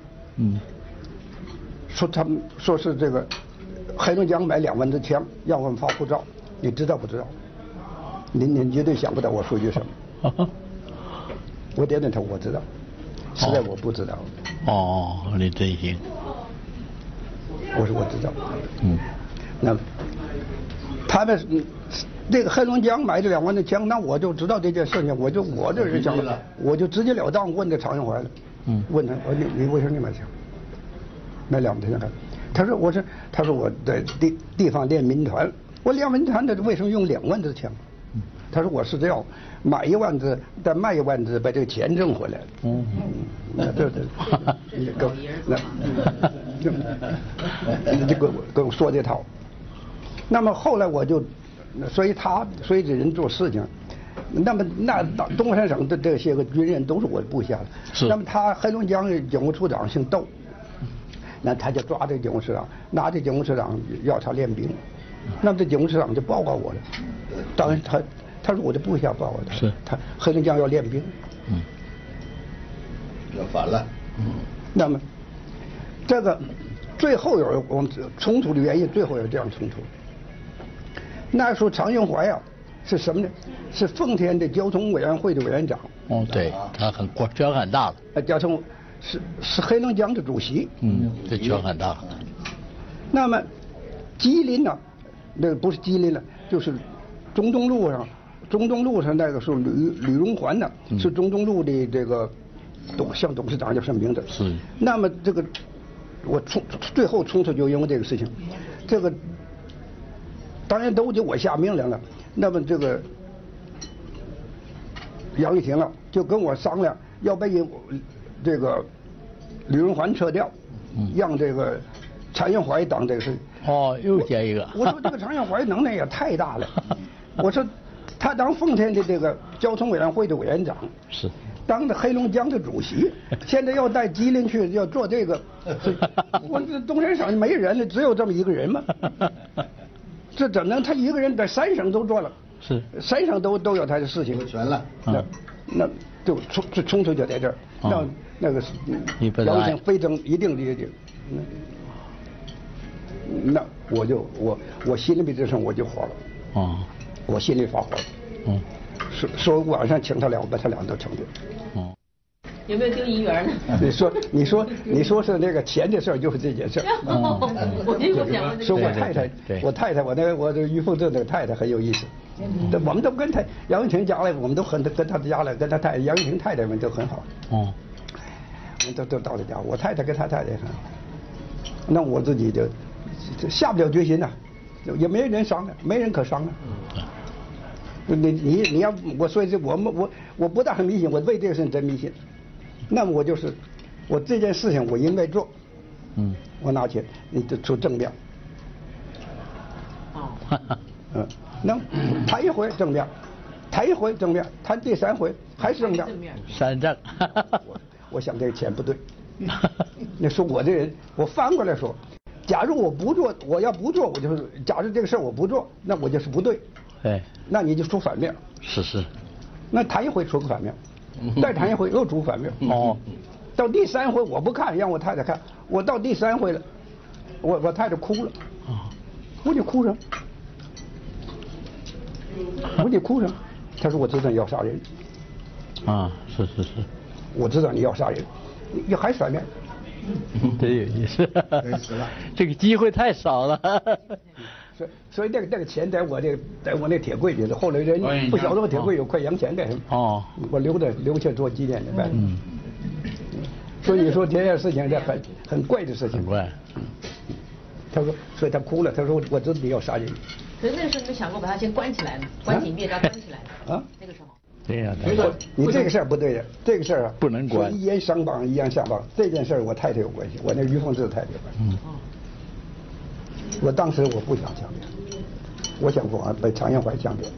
说是这个黑龙江买2万支枪，要我们发护照，你知道不知道？您绝对想不到我说句什么。我点点头，我知道。实在我不知道。 你真行。 我说我知道。那他们这个黑龙江买这2万的枪，那我就知道这件事情，我这人想，我就直截了当问这常永怀了。问他，你为什么你买枪？买2万的枪？他说我在地方练民团，我练民团的为什么用2万支枪？他说我是这样，买1万支，再卖1万支，把这个钱挣回来。对，这个跟我说这套。那么后来我就，所以这人做事情，那么东三省的这些个军人都是我的部下的。那么他黑龙江的警务处长姓窦，那他就抓这警务处长，拿这警务处长要他练兵，那么这警务处长就报告我了。当然他说我的部下报告他黑龙江要练兵。 要反了。 那么这个最后我们冲突的原因，最后有这样冲突。那时候常永怀是什么呢？是奉天的交通委员会的委员长。 对，他权很大了。 交通是黑龙江的主席。 这权很大了。 那么吉林呢？那不是吉林了，就是中东路上那个是吕荣桓呢，是中东路的这个像董事长叫什么名字？ 是。 那么这个我最后冲突就因为这个事情，这个当然都给我下命令了。那么这个杨玉婷就跟我商量，要把这个吕荣桓撤掉， 让这个常元怀当这个事。 哦，又接一个。 我说这个常元怀能耐也太大了。我说他当奉天的这个交通委员会的委员长， 是当的黑龙江的主席，现在要带吉林去要做这个，我这东三省没人了，只有这么一个人嘛。这怎能他一个人在3省都做了？ 是 3省都有他的事情。 有权了。 那就冲突就在这儿。那个姚一婷非争一定的。那我心里这声我就火了。我心里发火。说晚上请他俩，我把他俩都请去。 有没有丢银元呢？ 你说是那个钱的事儿，就是这件事儿。 我就想说我太太，我这于凤正那个太太很有意思。我们都跟他杨玉婷家来，我们都跟他家来，跟他太太杨玉婷太太们都很好。我们都到他家，我太太跟他太太也很好。那我自己就下不了决心呐，也没人商量，没人可商量。你要我说这我不但很迷信，我为这个事真迷信。那么我这件事情我应该做。我拿钱，你就出正面。那谈一回正面，谈一回正面，谈第3回还是正面。 3正。 我想这个钱不对。你说我这人，我翻过来说，假如我不做，我要不做，我就是假如这个事我不做，那我就是不对。那你就出反面。 是。 那谈一回出个反面，再谈一回又出反面。到第3回我不看，让我太太看。我到第3回了，我太太哭了。我你哭什么？我你哭什么？他说我知道你要杀人。 是。 我知道你要杀人，你还反面。 真有意思。这个机会太少了。 所以那个钱在我那铁柜里头，后来人不晓得我铁柜有块洋钱干什么。我留下做纪念的呗。所以说这件事情是很怪的事情。 很怪。 他说，所以他哭了。他说我知道你要杀人。 可是那个时候没想过把他先关起来呢，关紧闭把他关起来。那个时候。 对呀。 你这个事儿不对的，这个事儿不能关。 一言伤邦，一言伤邦。这件事我太太有关系，我那于凤至太太有关系。我当时我不想强奸，我想把常元怀强奸。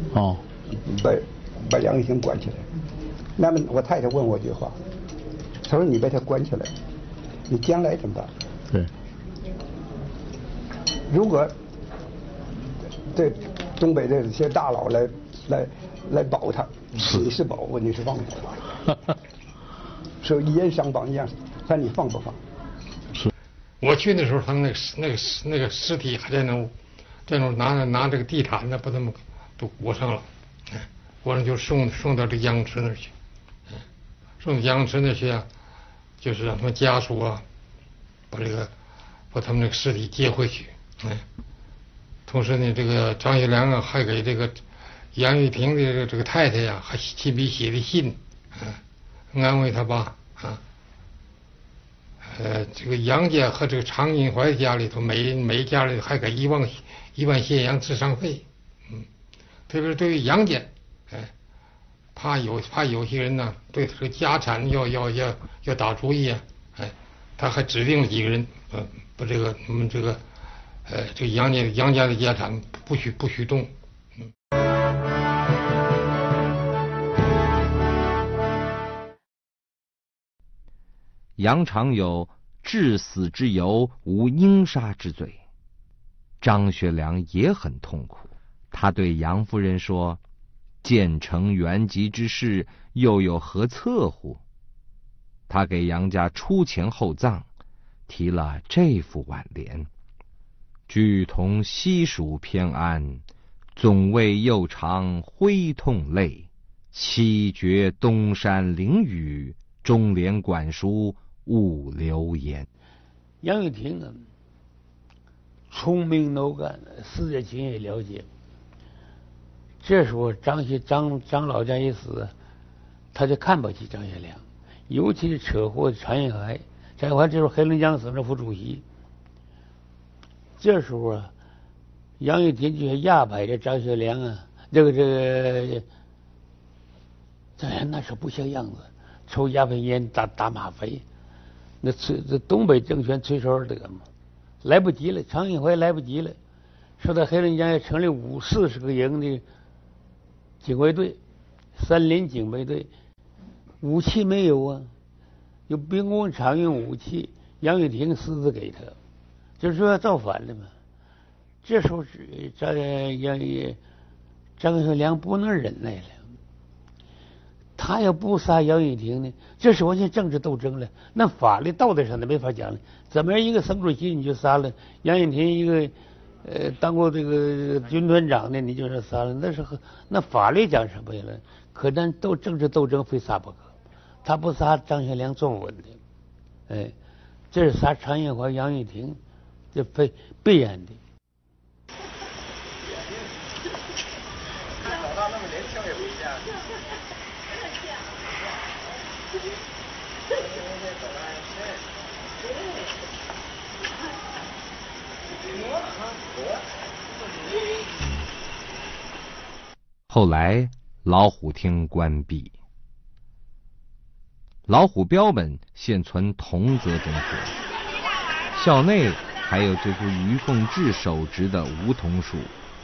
把杨玉婷关起来。那么我太太问我一句话，她说你把他关起来，你将来怎么办？ 对。 如果这东北这些大佬来保他，你是保，问题是放不了。所以一言伤邦一样，看你放不放。 我去的时候，他们那个尸体还在那拿这个地毯呢，把他们都裹上了，裹上就送到这阳池那儿去，送到阳池那儿去啊，就是让他们家属啊，把他们那个尸体接回去，同时呢，这个张学良啊，还给这个杨玉婷的这个太太呀，还亲笔写的信，安慰他爸啊。这个杨家和这个常荫怀家里头，每一家里还给1万现洋治伤费，特别是对于杨家，怕有些人呢对这个家产要打主意啊，他还指定了几个人，把这个杨家的家产不许动。 杨常有至死之犹无应杀之罪，张学良也很痛苦。他对杨夫人说：“建成元吉之事，又有何策乎？”他给杨家出钱厚葬，提了这副挽联：“俱同西蜀偏安，总为幼尝灰痛泪。七绝东山陵宇，中连管书勿流言。” 杨玉婷呢，聪明能干，世界情也了解。这时候张老家一死，他就看不起张学良，尤其是扯祸常荫怀。常荫怀这时候黑龙江省政府主席。这时候啊，杨玉婷就压摆着张学良啊，张学良那时候不像样子，抽鸦片烟打吗啡。 那东北政权崔守尔得嘛，来不及了，常应怀来不及了，说在黑龙江也成立40个营的警卫队，森林警卫队，武器没有啊，有兵工厂用武器，杨玉婷私自给他，就是说要造反了嘛。这时候张学良不能忍耐了，他要不杀杨玉婷呢，这是完全政治斗争了，那法律道德上的没法讲了。怎么一个省主席你就杀了，杨玉婷一个当过这个军团长的你就是杀了，那法律讲什么呀了？可但政治斗争非杀不可，他不杀张学良坐不稳的，哎，这是杀常应怀、杨玉婷，这非必然的。 找到那么年轻也不一样。 后来老虎厅关闭，老虎标本现存同泽中学，校内还有这幅于凤至手植的梧桐树。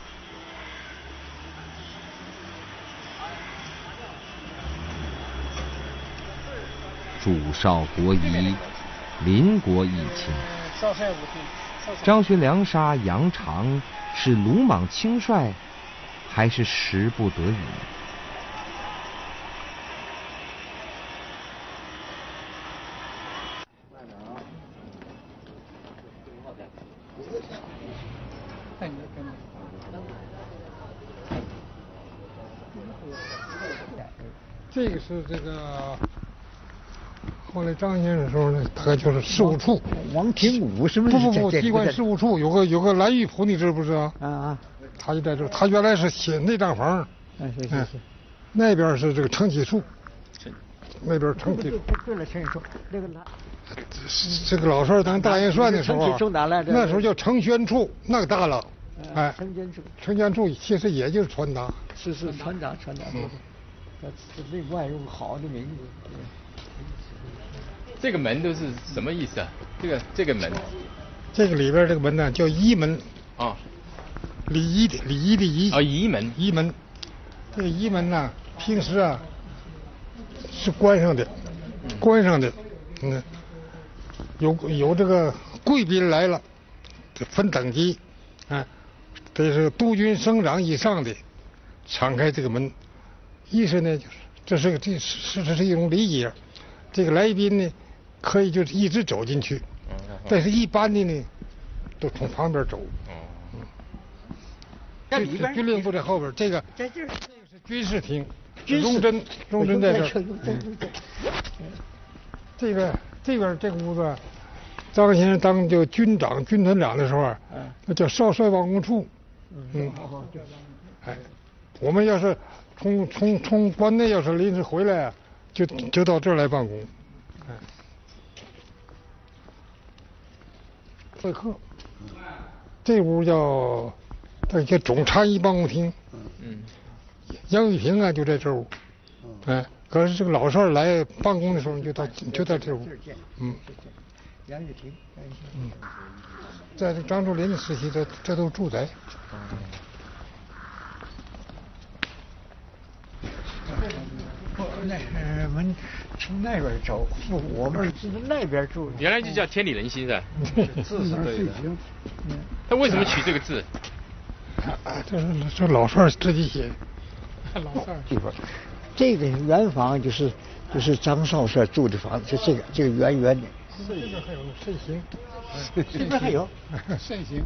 主少国疑，邻国议亲。张学良杀杨常是鲁莽轻率，还是时不得已？ 这个是这个，后来张先生的时候呢，大概就是事务处。 王廷武是不是？ 不，机关事务处有个蓝玉璞，你知不知道？ 啊。 他就在这，他原来是写内账房。 是。 那边是这个承启处。那边承启处。 对了，承启处那个这个老帅当大验算的时候，那时候叫承宣处，那个大了。哎。承宣处其实也就是传达。 是传达。另外用好的名字。 这个门都是什么意思啊？这个门， 这个里边这个门呢叫仪门。 啊。 礼仪的仪。 啊，仪门。 仪门，这个仪门呢，平时啊是关上的，有这个贵宾来了，分等级，这是督军省长以上的，敞开这个门。意思呢，就是这是一种礼仪，这个来宾呢可以就一直走进去，但是一般的呢都从旁边走。军令部在后边，这个是军事厅，荣臻在这儿。这边这个屋子，张先生当就军团长的时候，那叫少帅办公处。我们要是从关内要是临时回来，就到这儿来办公。会客，这屋叫总参议办公厅。杨玉婷啊就在这屋。可是这个老少来办公的时候就在这屋。 杨玉婷。 在这张作霖的时期，这都是住宅。 那门从那边走，我们是那边住。 原来就叫天理人心的。 字是对的。 他为什么取这个字？ 这老帅自己写。 老帅地方，这个原房就是张少帅住的房子，就这个圆圆的。 这边还有慎行。 这边还有慎行。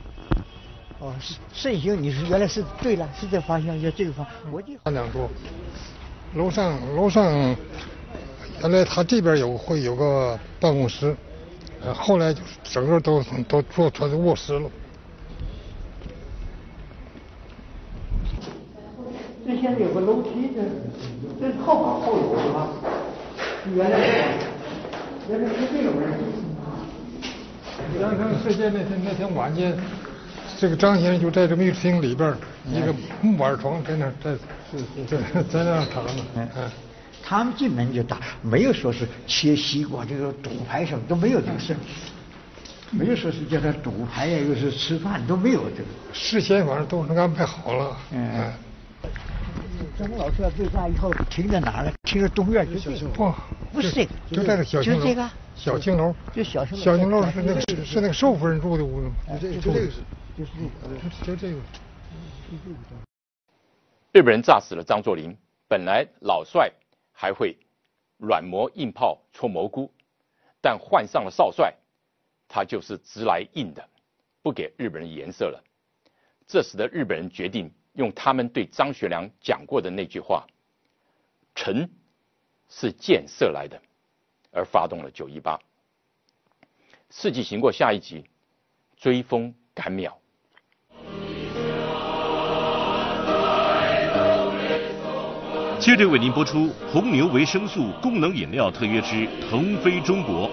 慎行，你是原来是对了，是这方向，就这个方。我就 3两桌。楼上，原来他这边会有个办公室，后来就是整个都做成卧室了。 这现在有个楼梯，这是后有的吗？原来是这个门。 阳城事件那天晚间，这个张先生就在这秘书厅里边，一个木板床在那躺着。 他们进门就打，没有说是切西瓜这个赌牌什么都没有这个事，没有说是叫他赌牌呀，又是吃饭都没有这个。 事先反正都能安排好了。 张老师要对话以后停在哪儿呢？停在东院就这个。不是这个， 就在这小青楼。 就这个小青楼。 就小青楼。 小青楼是那个寿夫人住的屋子吗？ 就这个是，就是就这个。 日本人炸死了张作霖，本来老帅还会软磨硬泡搓蘑菇，但换上了少帅，他就是直来硬的，不给日本人颜色了。这使得日本人决定用他们对张学良讲过的那句话：“臣是箭射来的”，而发动了918。世纪行过下一集，追风赶秒。 接着为您播出红牛维生素功能饮料特约之腾飞中国。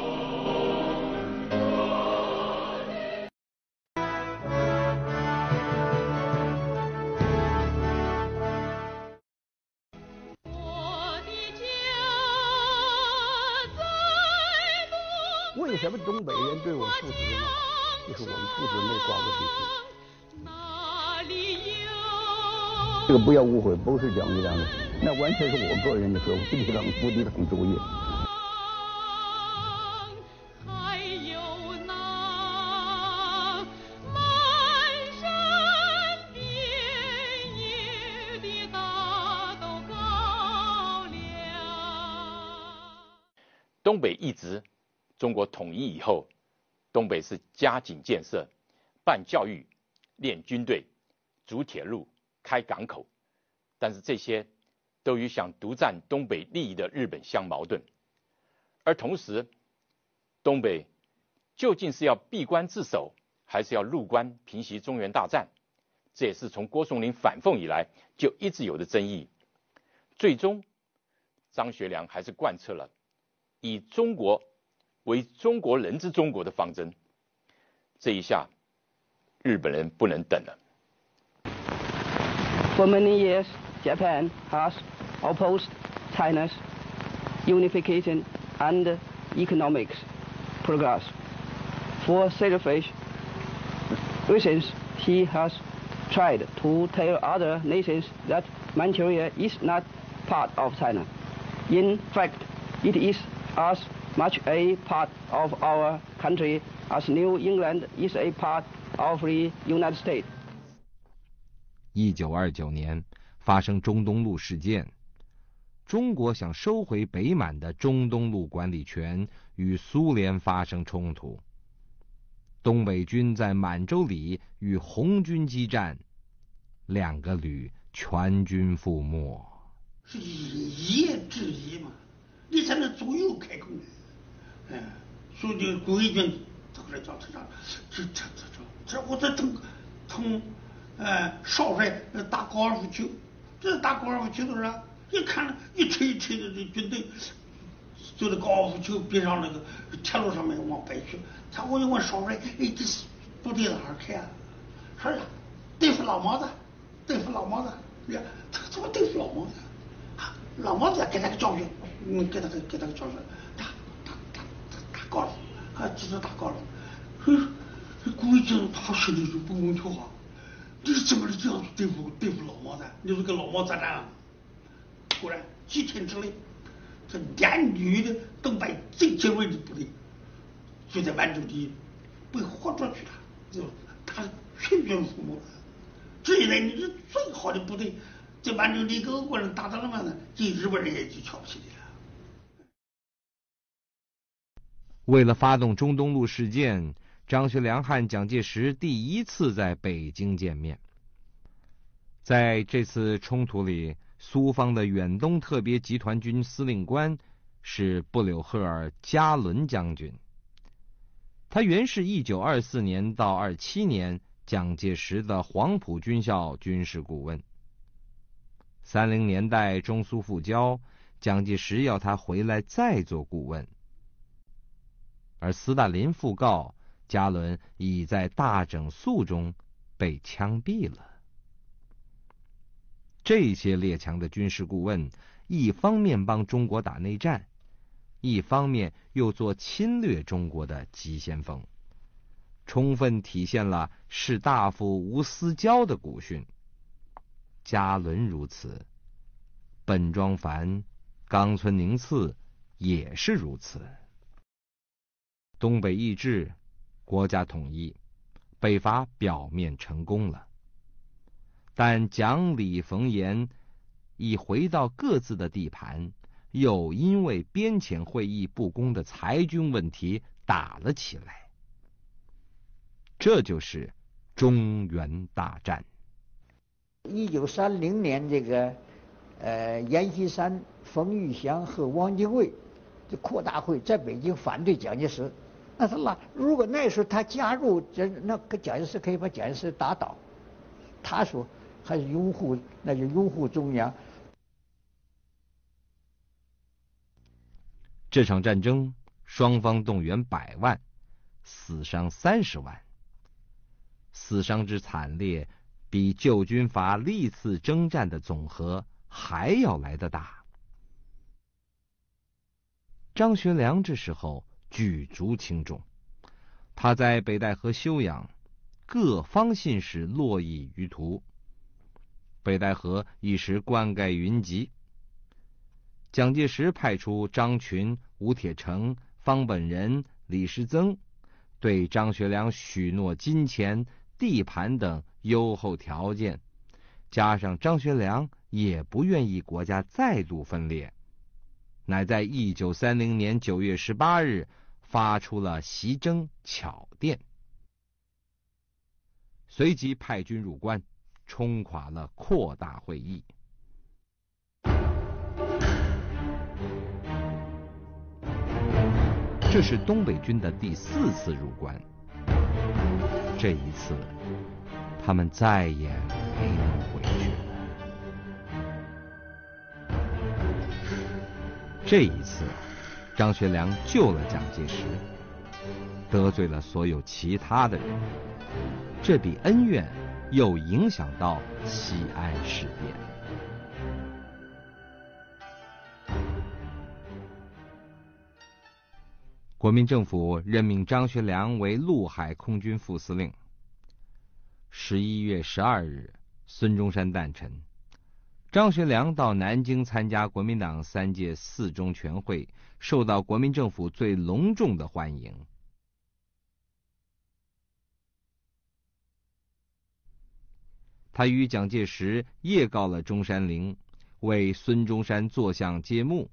为什么东北人对我父子那么好？就是我们父子没刮过鼻涕。这个不要误会，不是蒋介石的，那完全是我个人的说不抵挡主义。 东北一直，中国统一以后，东北是加紧建设，办教育、练军队、筑铁路、开港口，但是这些都与想独占东北利益的日本相矛盾。而同时，东北究竟是要闭关自守，还是要入关平息中原大战？这也是从郭松龄反奉以来就一直有的争议。最终，张学良还是贯彻了以中国为中国人之中国的方针。这一下，日本人不能等了。 For many years, Japan has opposed China's unification and economic progress. For selfish reasons, he has tried to tell other nations that Manchuria is not part of China. In fact, it is as much a part of our country as New England is a part of the United States. 1929年发生中东路事件，中国想收回北满的中东路管理权，与苏联发生冲突。东北军在满洲里与红军激战，2个旅全军覆没。 是一夜之疑嘛，你才能左右开弓。所以国义军这个叫这我在同少帅打高尔夫球，这打高尔夫球的时候，一看一吹的这军队就在高尔夫球边上那个铁路上面往北去。我就问少帅，哎，这是部队哪儿开啊？说呀，对付老毛子，对付老毛子。呀，他怎么对付老毛子？老毛子给他个教训，给他个教训，打高尔夫，只是打高尔夫。国义军他心里就不明确啊，你怎么这样对付老毛子？你说跟老毛作战啊？果然几天之内，这2旅的东北最精锐的部队，就在满洲里被活捉去了，他全军覆没。这一来，你是最好的部队。这满洲里跟俄国人打到了嘛呢，这日本人也就瞧不起你了。 为了发动中东路事件，张学良和蒋介石第一次在北京见面。在这次冲突里，苏方的远东特别集团军司令官是布柳赫尔·加伦将军，他原是1924年到27年蒋介石的黄埔军校军事顾问。30年代中苏复交，蒋介石要他回来再做顾问，而斯大林讣告加伦已在大整肃中被枪毙了。 这些列强的军事顾问，一方面帮中国打内战，一方面又做侵略中国的急先锋，充分体现了士大夫无私交的古训。嘉伦如此，本庄繁、冈村宁次也是如此。东北易帜，国家统一，北伐表面成功了，但讲理逢严，一回到各自的地盘，又因为边遣会议不公的裁军问题打了起来。这就是中原大战。 1930年，这个阎锡山、冯玉祥和汪精卫这扩大会在北京反对蒋介石。如果那时候他加入，那蒋介石可以把蒋介石打倒。他说还是拥护，那就拥护中央。 这场战争，双方动员100万，死伤30万，死伤之惨烈，比旧军阀历次征战的总和还要来得大。张学良这时候举足轻重，他在北戴河休养，各方信使络绎于途，北戴河一时灌溉云集。蒋介石派出张群、吴铁城、方本人、李时增，对张学良许诺金钱、地盘等优厚条件，加上张学良也不愿意国家再度分裂，乃在1930年9月18日发出了习征巧电，随即派军入关，冲垮了扩大会议。这是东北军的第4次入关，这一次他们再也没能回去了。这一次张学良救了蒋介石，得罪了所有其他的人，这笔恩怨又影响到西安事变。国民政府任命张学良为陆海空军副司令。11月12日，孙中山诞辰，张学良到南京参加国民党3届4中全会，受到国民政府最隆重的欢迎。他与蒋介石夜告了中山陵，为孙中山坐像揭幕。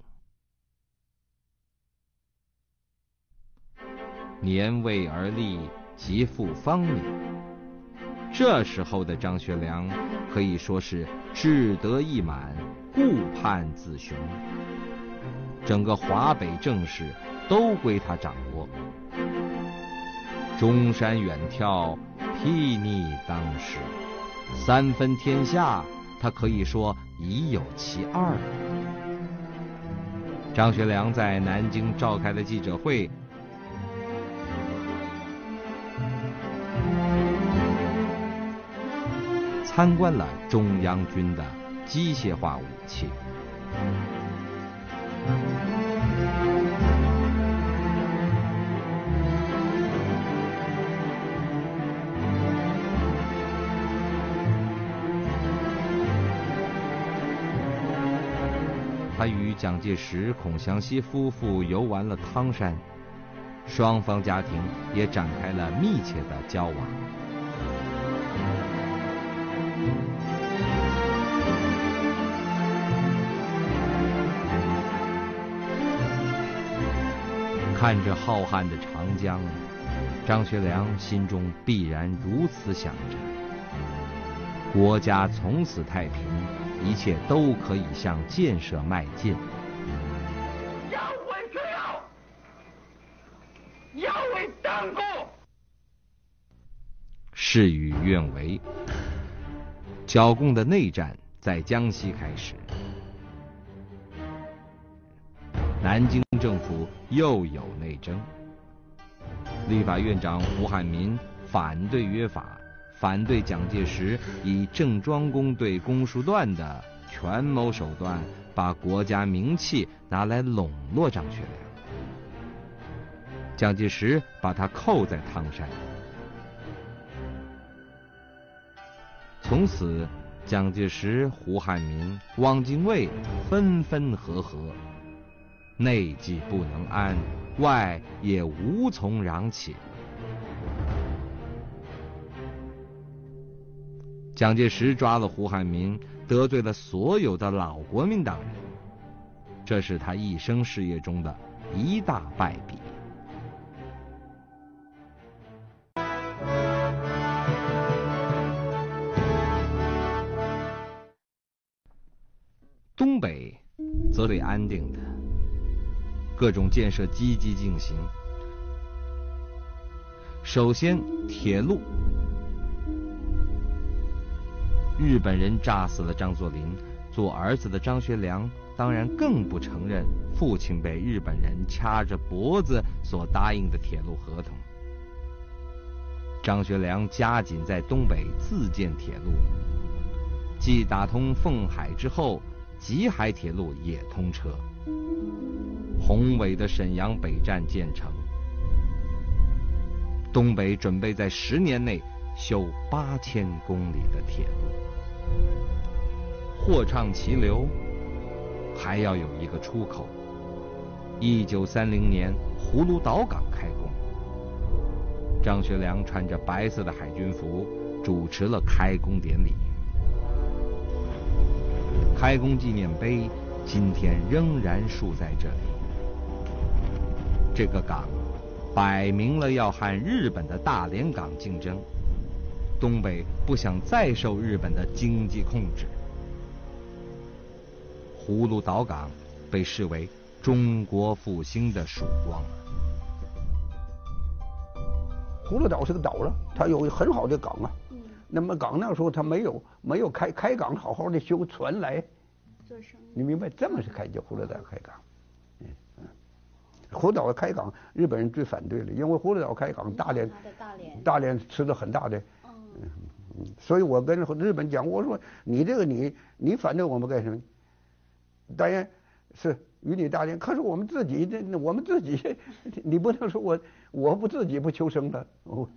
年未而立，即复芳龄。这时候的张学良可以说是志得意满，顾盼自雄，整个华北政事都归他掌握。中山远眺，睥睨当时，3分天下，他可以说已有其二了。张学良在南京召开的记者会，参观了中央军的机械化武器。他与蒋介石、孔祥熙夫妇游玩了汤山，双方家庭也展开了密切的交往。看着浩瀚的长江，张学良心中必然如此想着：国家从此太平，一切都可以向建设迈进。 要为最好，要为党国。 事与愿违，剿共的内战在江西开始。南京政府又有内争，立法院长胡汉民反对约法， 反对蒋介石以郑庄公对公输段的权谋手段，把国家名气拿来笼络张学良。蒋介石把他扣在汤山，从此蒋介石、胡汉民、汪精卫分分合合，内既不能安，外也无从攘起。蒋介石抓了胡汉民，得罪了所有的老国民党人，这是他一生事业中的一大败笔。东北则最安定的，各种建设积极进行。首先，铁路。日本人炸死了张作霖，做儿子的张学良当然更不承认父亲被日本人掐着脖子所答应的铁路合同。张学良加紧在东北自建铁路，继打通奉海之后，吉海铁路也通车，宏伟的沈阳北站建成。东北准备在10年内修8000公里的铁路，货畅其流，还要有一个出口。1930年，葫芦岛港开工，张学良穿着白色的海军服主持了开工典礼。开工纪念碑今天仍然竖在这里。这个港摆明了要和日本的大连港竞争，东北不想再受日本的经济控制。葫芦岛港被视为中国复兴的曙光。 葫芦岛是个岛了，它有很好的港啊。那么港那时候它没有开港，好好的修船来做生意。 你明白？这么是叫葫芦岛开港。葫芦岛开港，日本人最反对了，因为葫芦岛开港，大连吃了很大的。所以我跟日本讲，我说你这个你反对我们干什么？当然是与你大连，可是我们自己你不能说我不自己不求生了。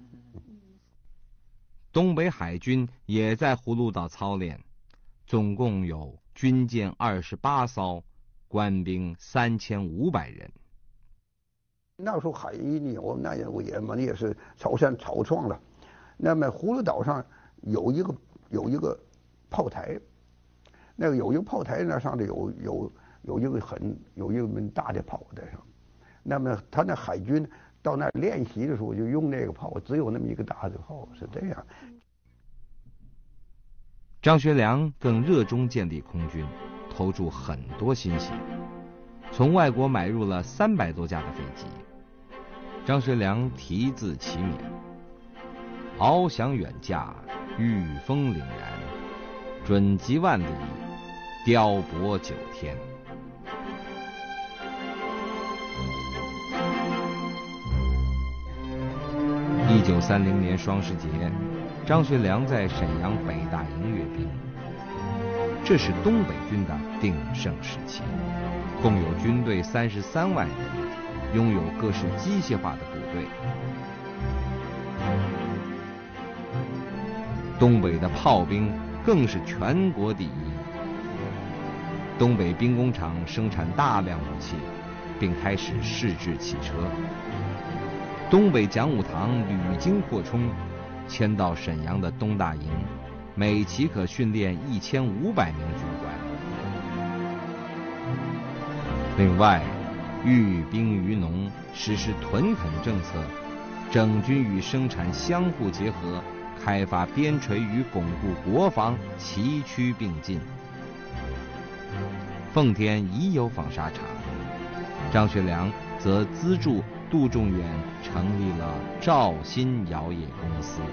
东北海军也在葫芦岛操练，总共有军舰28艘，官兵3500人。 那时候海一扭，那也是草创了。那么葫芦岛上有一个炮台，那个有一个炮台那上头有一门大的炮在上。那么他那海军到那练习的时候就用那个炮，只有那么一个大的炮，是这样。 张学良更热衷建立空军，投注很多心血，从外国买入了300多架的飞机。张学良题字其勉：翱翔远驾，御风凛然，准疾万里，雕帛9天。1930年双十节，张学良在沈阳北大营阅兵，这是东北军的鼎盛时期，共有军队33万人，拥有各式机械化的部队。东北的炮兵更是全国第一。东北兵工厂生产大量武器，并开始试制汽车。东北讲武堂屡经扩充，迁到沈阳的东大营，每期可训练1500名军官。另外，寓兵于农，实施屯垦政策，整军与生产相互结合，开发边陲与巩固国防齐驱并进。奉天已有纺纱厂，张学良则资助杜仲远成立了兆新窑业公司。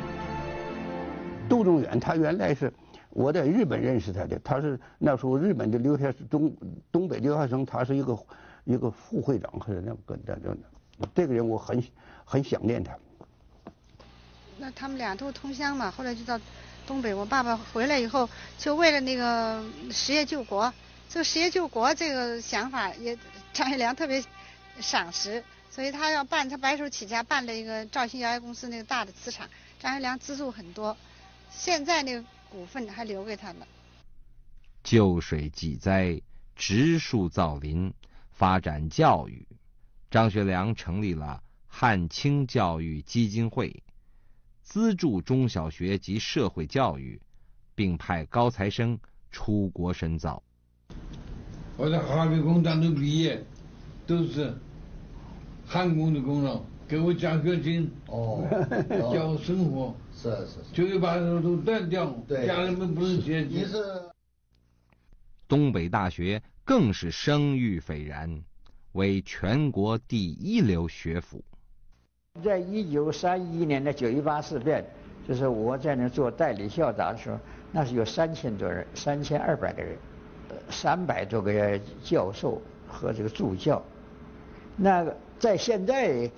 杜仲远他原来是我在日本认识他的，他是那时候日本的东北留学生，他是一个副会长还是那个这个人我很想念他。 那他们俩都同乡嘛，后来就到东北。我爸爸回来以后，就为了那个实业救国，这个实业救国这个想法也张学良特别赏识，所以他白手起家办了一个兆兴药业公司那个大的磁场，张学良资助很多，现在那个股份还留给他了。 救水济灾，植树造林，发展教育。张学良成立了汉清教育基金会，资助中小学及社会教育，并派高材生出国深造。 我在哈北工大都毕业，都是焊工的工人，给我奖学金，教我生活， 是， 就会把都断掉，家人们不是接济。 东北大学更是声誉斐然，为全国第一流学府。 在1931年的9·18事变，就是我在那做代理校长的时候，那是有3000多人，3200个人，300多个教授和这个助教。那个在现在，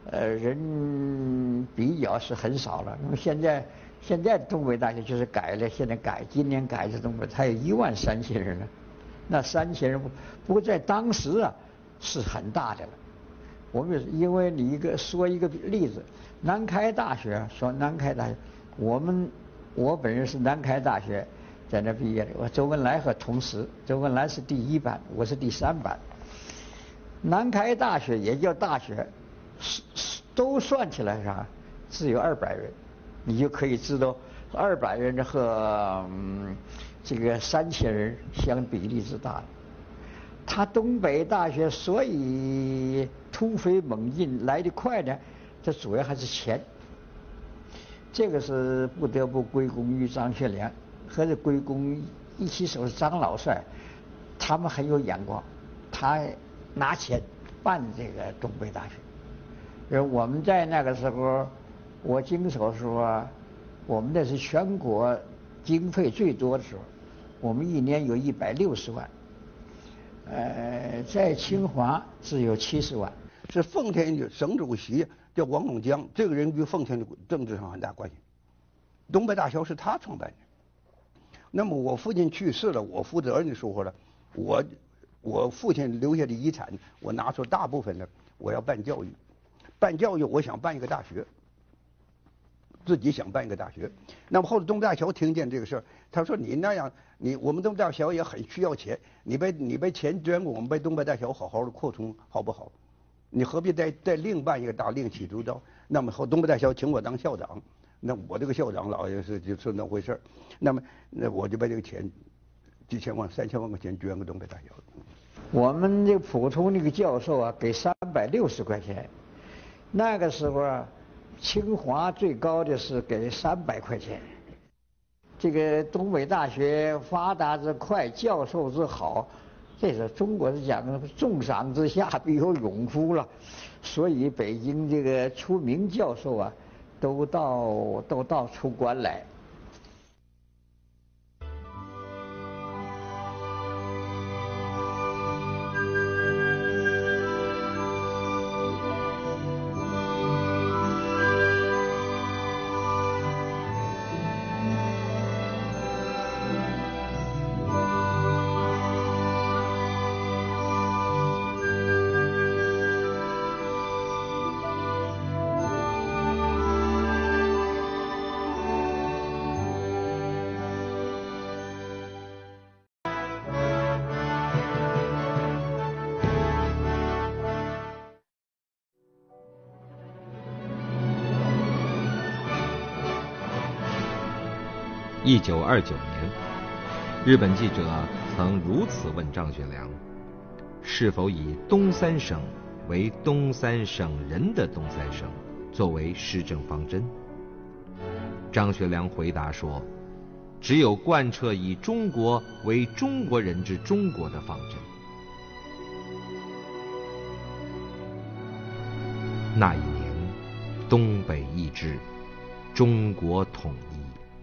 人比较是很少了。那么现在东北大学就是改了，今年改的东北，它有13000人了。那3000人不过在当时啊是很大的了。我们因为你说一个例子，南开大学，我本人是南开大学在那毕业的，我周恩来和同时，周恩来是第1班，我是第3班。南开大学也叫大学，都算起来啥，只有200人，你就可以知道200人和这个3000人相比例之大。他东北大学所以突飞猛进来得快呢，这主要还是钱。这个是不得不归功于张学良，和这归功一起手是张老帅，他们很有眼光，他拿钱办这个东北大学。我们在那个时候，我经手的时候啊，我们那是全国经费最多的时候，我们一年有160万。在清华只有70万。 是奉天的省主席叫王永江，这个人与奉天的政治上很大关系。东北大学是他创办的。那么我父亲去世了，我负责任的说了，我父亲留下的遗产，我拿出大部分的，我要办教育。办教育，我想办一个大学，自己想办一个大学。那么后来东北大学听见这个事儿，他说你那样，我们东北大学也很需要钱，你把钱捐给我们，把东北大学好好的扩充，好不好？你何必再另办一个大，另起炉灶？那么后东北大学请我当校长，那我这个校长老爷就是那回事儿。那我就把这个钱几千万、3000万块钱捐给东北大学。 我们这普通那个教授啊，给360块钱，那个时候啊。清华最高的是给300块钱。这个东北大学发达之快，教授之好，这是中国是讲的重赏之下必有勇夫了。所以北京这个出名教授啊，都到出关来。 1929年，日本记者曾如此问张学良：是否以东三省为东三省人的东三省作为施政方针？张学良回答说：只有贯彻以中国为中国人之中国的方针。那一年，东北一致，中国统一。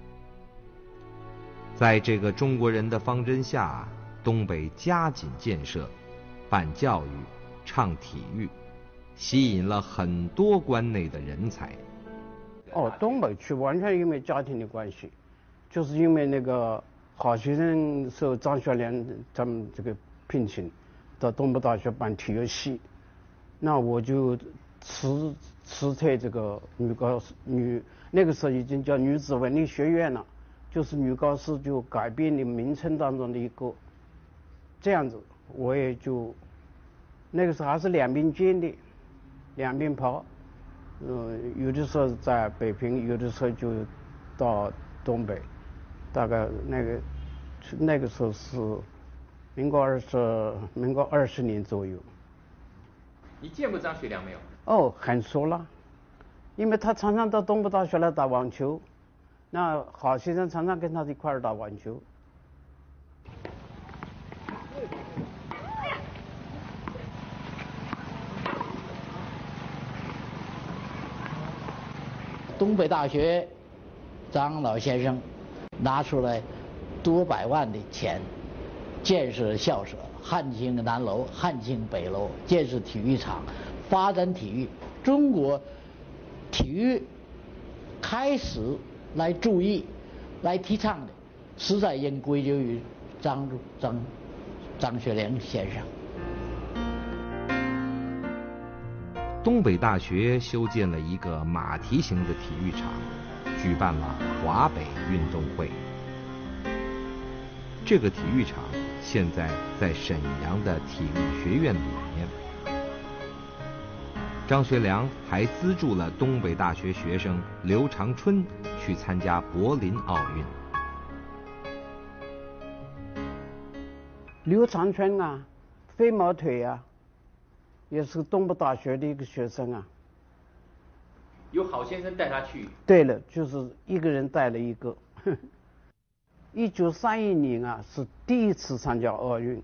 在这个中国人的方针下，东北加紧建设，办教育，倡体育，吸引了很多关内的人才。 哦，东北去完全因为家庭的关系，就是因为那个好学生受张学良他们这个聘请到东北大学办体育系，那我就辞退这个那个时候已经叫女子文理学院了，就是女高师就改变的名称当中的一个，这样子我也就那个时候还是两边兼的，两边跑。有的时候在北平，有的时候就到东北，大概那个时候是民国20年左右。 你见过张学良没有？ 哦，很熟了，因为他常常到东北大学来打网球，那好学生常常跟他一块儿打网球。 东北大学张老先生拿出来多百万的钱建设校舍，汉清南楼、汉清北楼，建设体育场，发展体育。中国体育开始来注意、来提倡的，实在应归咎于张学良先生。 东北大学修建了一个马蹄形的体育场，举办了华北运动会。这个体育场现在在沈阳的体育学院里面。张学良还资助了东北大学学生刘长春去参加柏林奥运。 刘长春啊，飞毛腿啊，也是东北大学的一个学生啊。 有好先生带他去。 对了，就是一个人带了一个。1931年啊，是第一次参加奥运。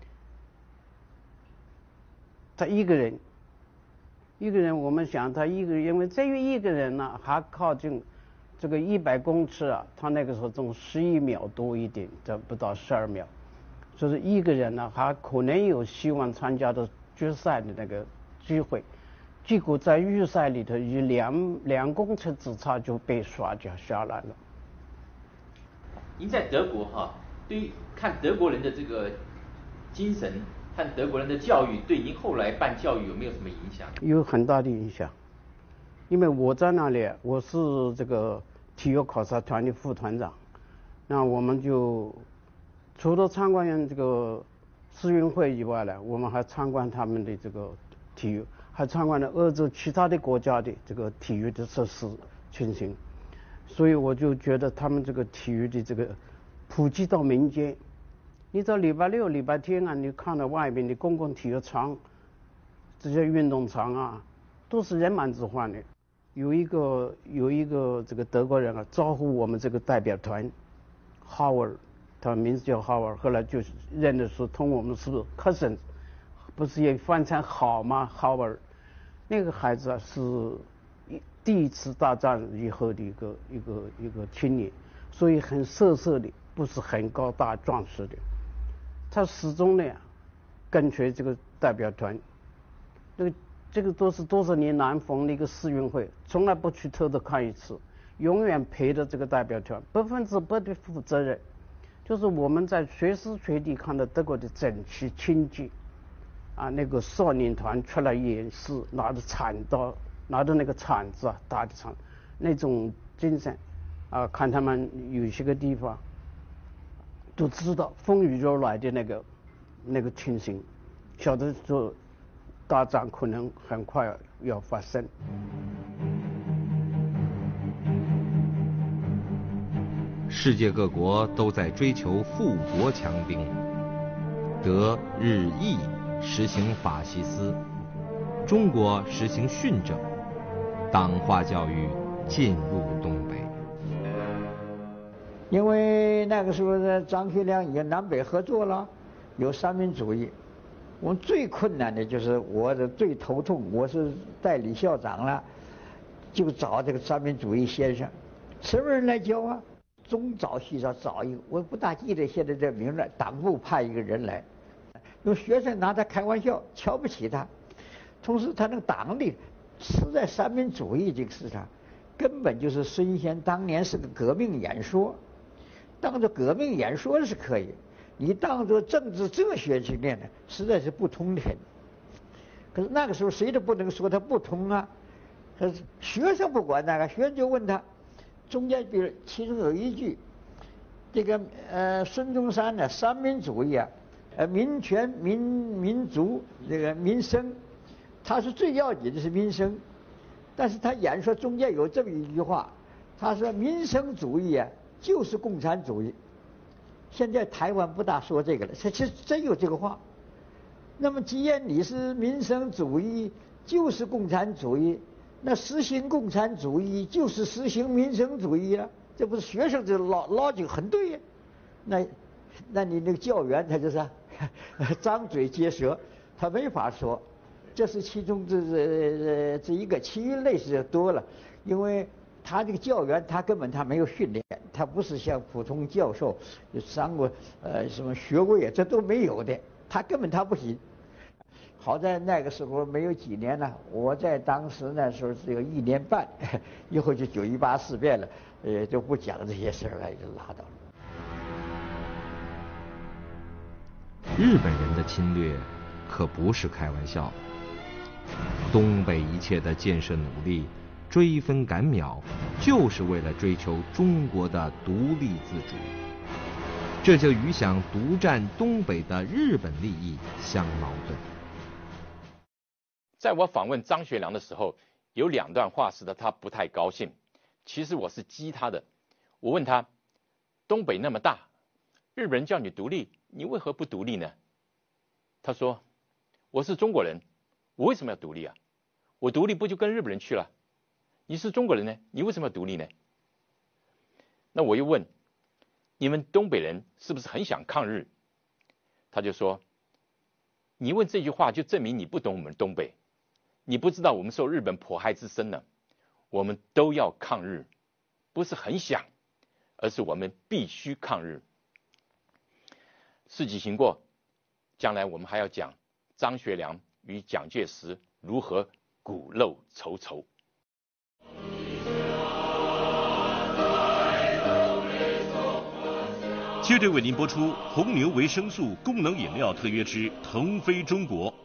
他一个人，我们想他一个人，因为这一个人呢，还靠近这个100公尺啊，他那个时候总11秒多一点，这不到12秒，就是一个人呢，还可能有希望参加的决赛的那个机会。结果在预赛里头以2公尺之差就被刷下来了。 您在德国哈，对于看德国人的这个精神，看德国人的教育，对您后来办教育有没有什么影响？ 有很大的影响，因为我在那里，我是这个体育考察团的副团长，那我们就除了参观这个世运会以外呢，我们还参观他们的这个体育，还参观了欧洲其他的国家的这个体育的设施情形。所以我就觉得他们这个体育的这个普及到民间，你到礼拜六、礼拜天啊，你看到外面的公共体育场、这些运动场啊，都是人满之患的。有一个这个德国人啊，招呼我们这个代表团 ，Howard， 他名字叫 Howard， 后来就认的说同我们是 cousins， 不是也翻成好吗 ？Howard， 那个孩子啊是第一次大战以后的一个青年，所以很色色的，不是很高大壮实的。他始终呢跟随这个代表团，这个都是多少年难逢的一个世运会，从来不去偷偷看一次，永远陪着这个代表团，100%的负责任。就是我们在随时随地看到德国的整齐清洁，啊，那个少年团出来演示，拿着铲刀。拿着那个铲子啊，大的铲，那种精神啊，看他们有些个地方都知道风雨如来的那个情形，晓得说大战可能很快要发生。 世界各国都在追求富国强兵，德、日、意实行法西斯，中国实行训政。党化教育进入东北， 因为那个时候呢，张学良也南北合作了，有三民主义。我们最困难的就是我的最头痛，我是代理校长了，就找这个三民主义先生，什么人来教啊？中早西早找一个，我不大记得现在这名了。党部派一个人来，有学生拿他开玩笑，瞧不起他，同时他那个党里。实在三民主义这个市场， 根本就是孙先当年是个革命演说，当做革命演说是可以，你当做政治哲学去念呢，实在是不通的。可是那个时候谁都不能说他不通啊，可是学生不管那个，学生就问他，中间比如其中有一句，这个孙中山呢三民主义啊，民权民族这个民生，他是最要紧的是民生，但是他演说中间有这么一句话，他说民生主义啊就是共产主义。现在台湾不大说这个了，其实真有这个话。那么既然你是民生主义就是共产主义，那实行共产主义就是实行民生主义啊，这不是学生这逻辑很对呀。那你那个教员他就是张嘴结舌，他没法说。这是其中这一个，其余类似的多了，因为他这个教员他根本他没有训练，他不是像普通教授上过什么学位啊，这都没有的，他根本他不行。好在那个时候没有几年了，我在当时那时候只有1年半，一会儿就9·18事变了，就不讲这些事儿了，就拉倒了。 日本人的侵略可不是开玩笑，东北一切的建设努力、追分赶秒，就是为了追求中国的独立自主。这就与想独占东北的日本利益相矛盾。 在我访问张学良的时候，有2段话使得他不太高兴。其实我是激他的，我问他：东北那么大，日本人叫你独立，你为何不独立呢？他说：我是中国人，我为什么要独立啊？我独立不就跟日本人去了？你是中国人呢，你为什么要独立呢？那我又问：你们东北人是不是很想抗日？他就说：你问这句话就证明你不懂我们东北，你不知道我们受日本迫害之深呢。我们都要抗日，不是很想，而是我们必须抗日。事情行过，将来我们还要讲张学良与蒋介石如何骨肉仇仇。 接着为您播出红牛维生素功能饮料特约之腾飞中国。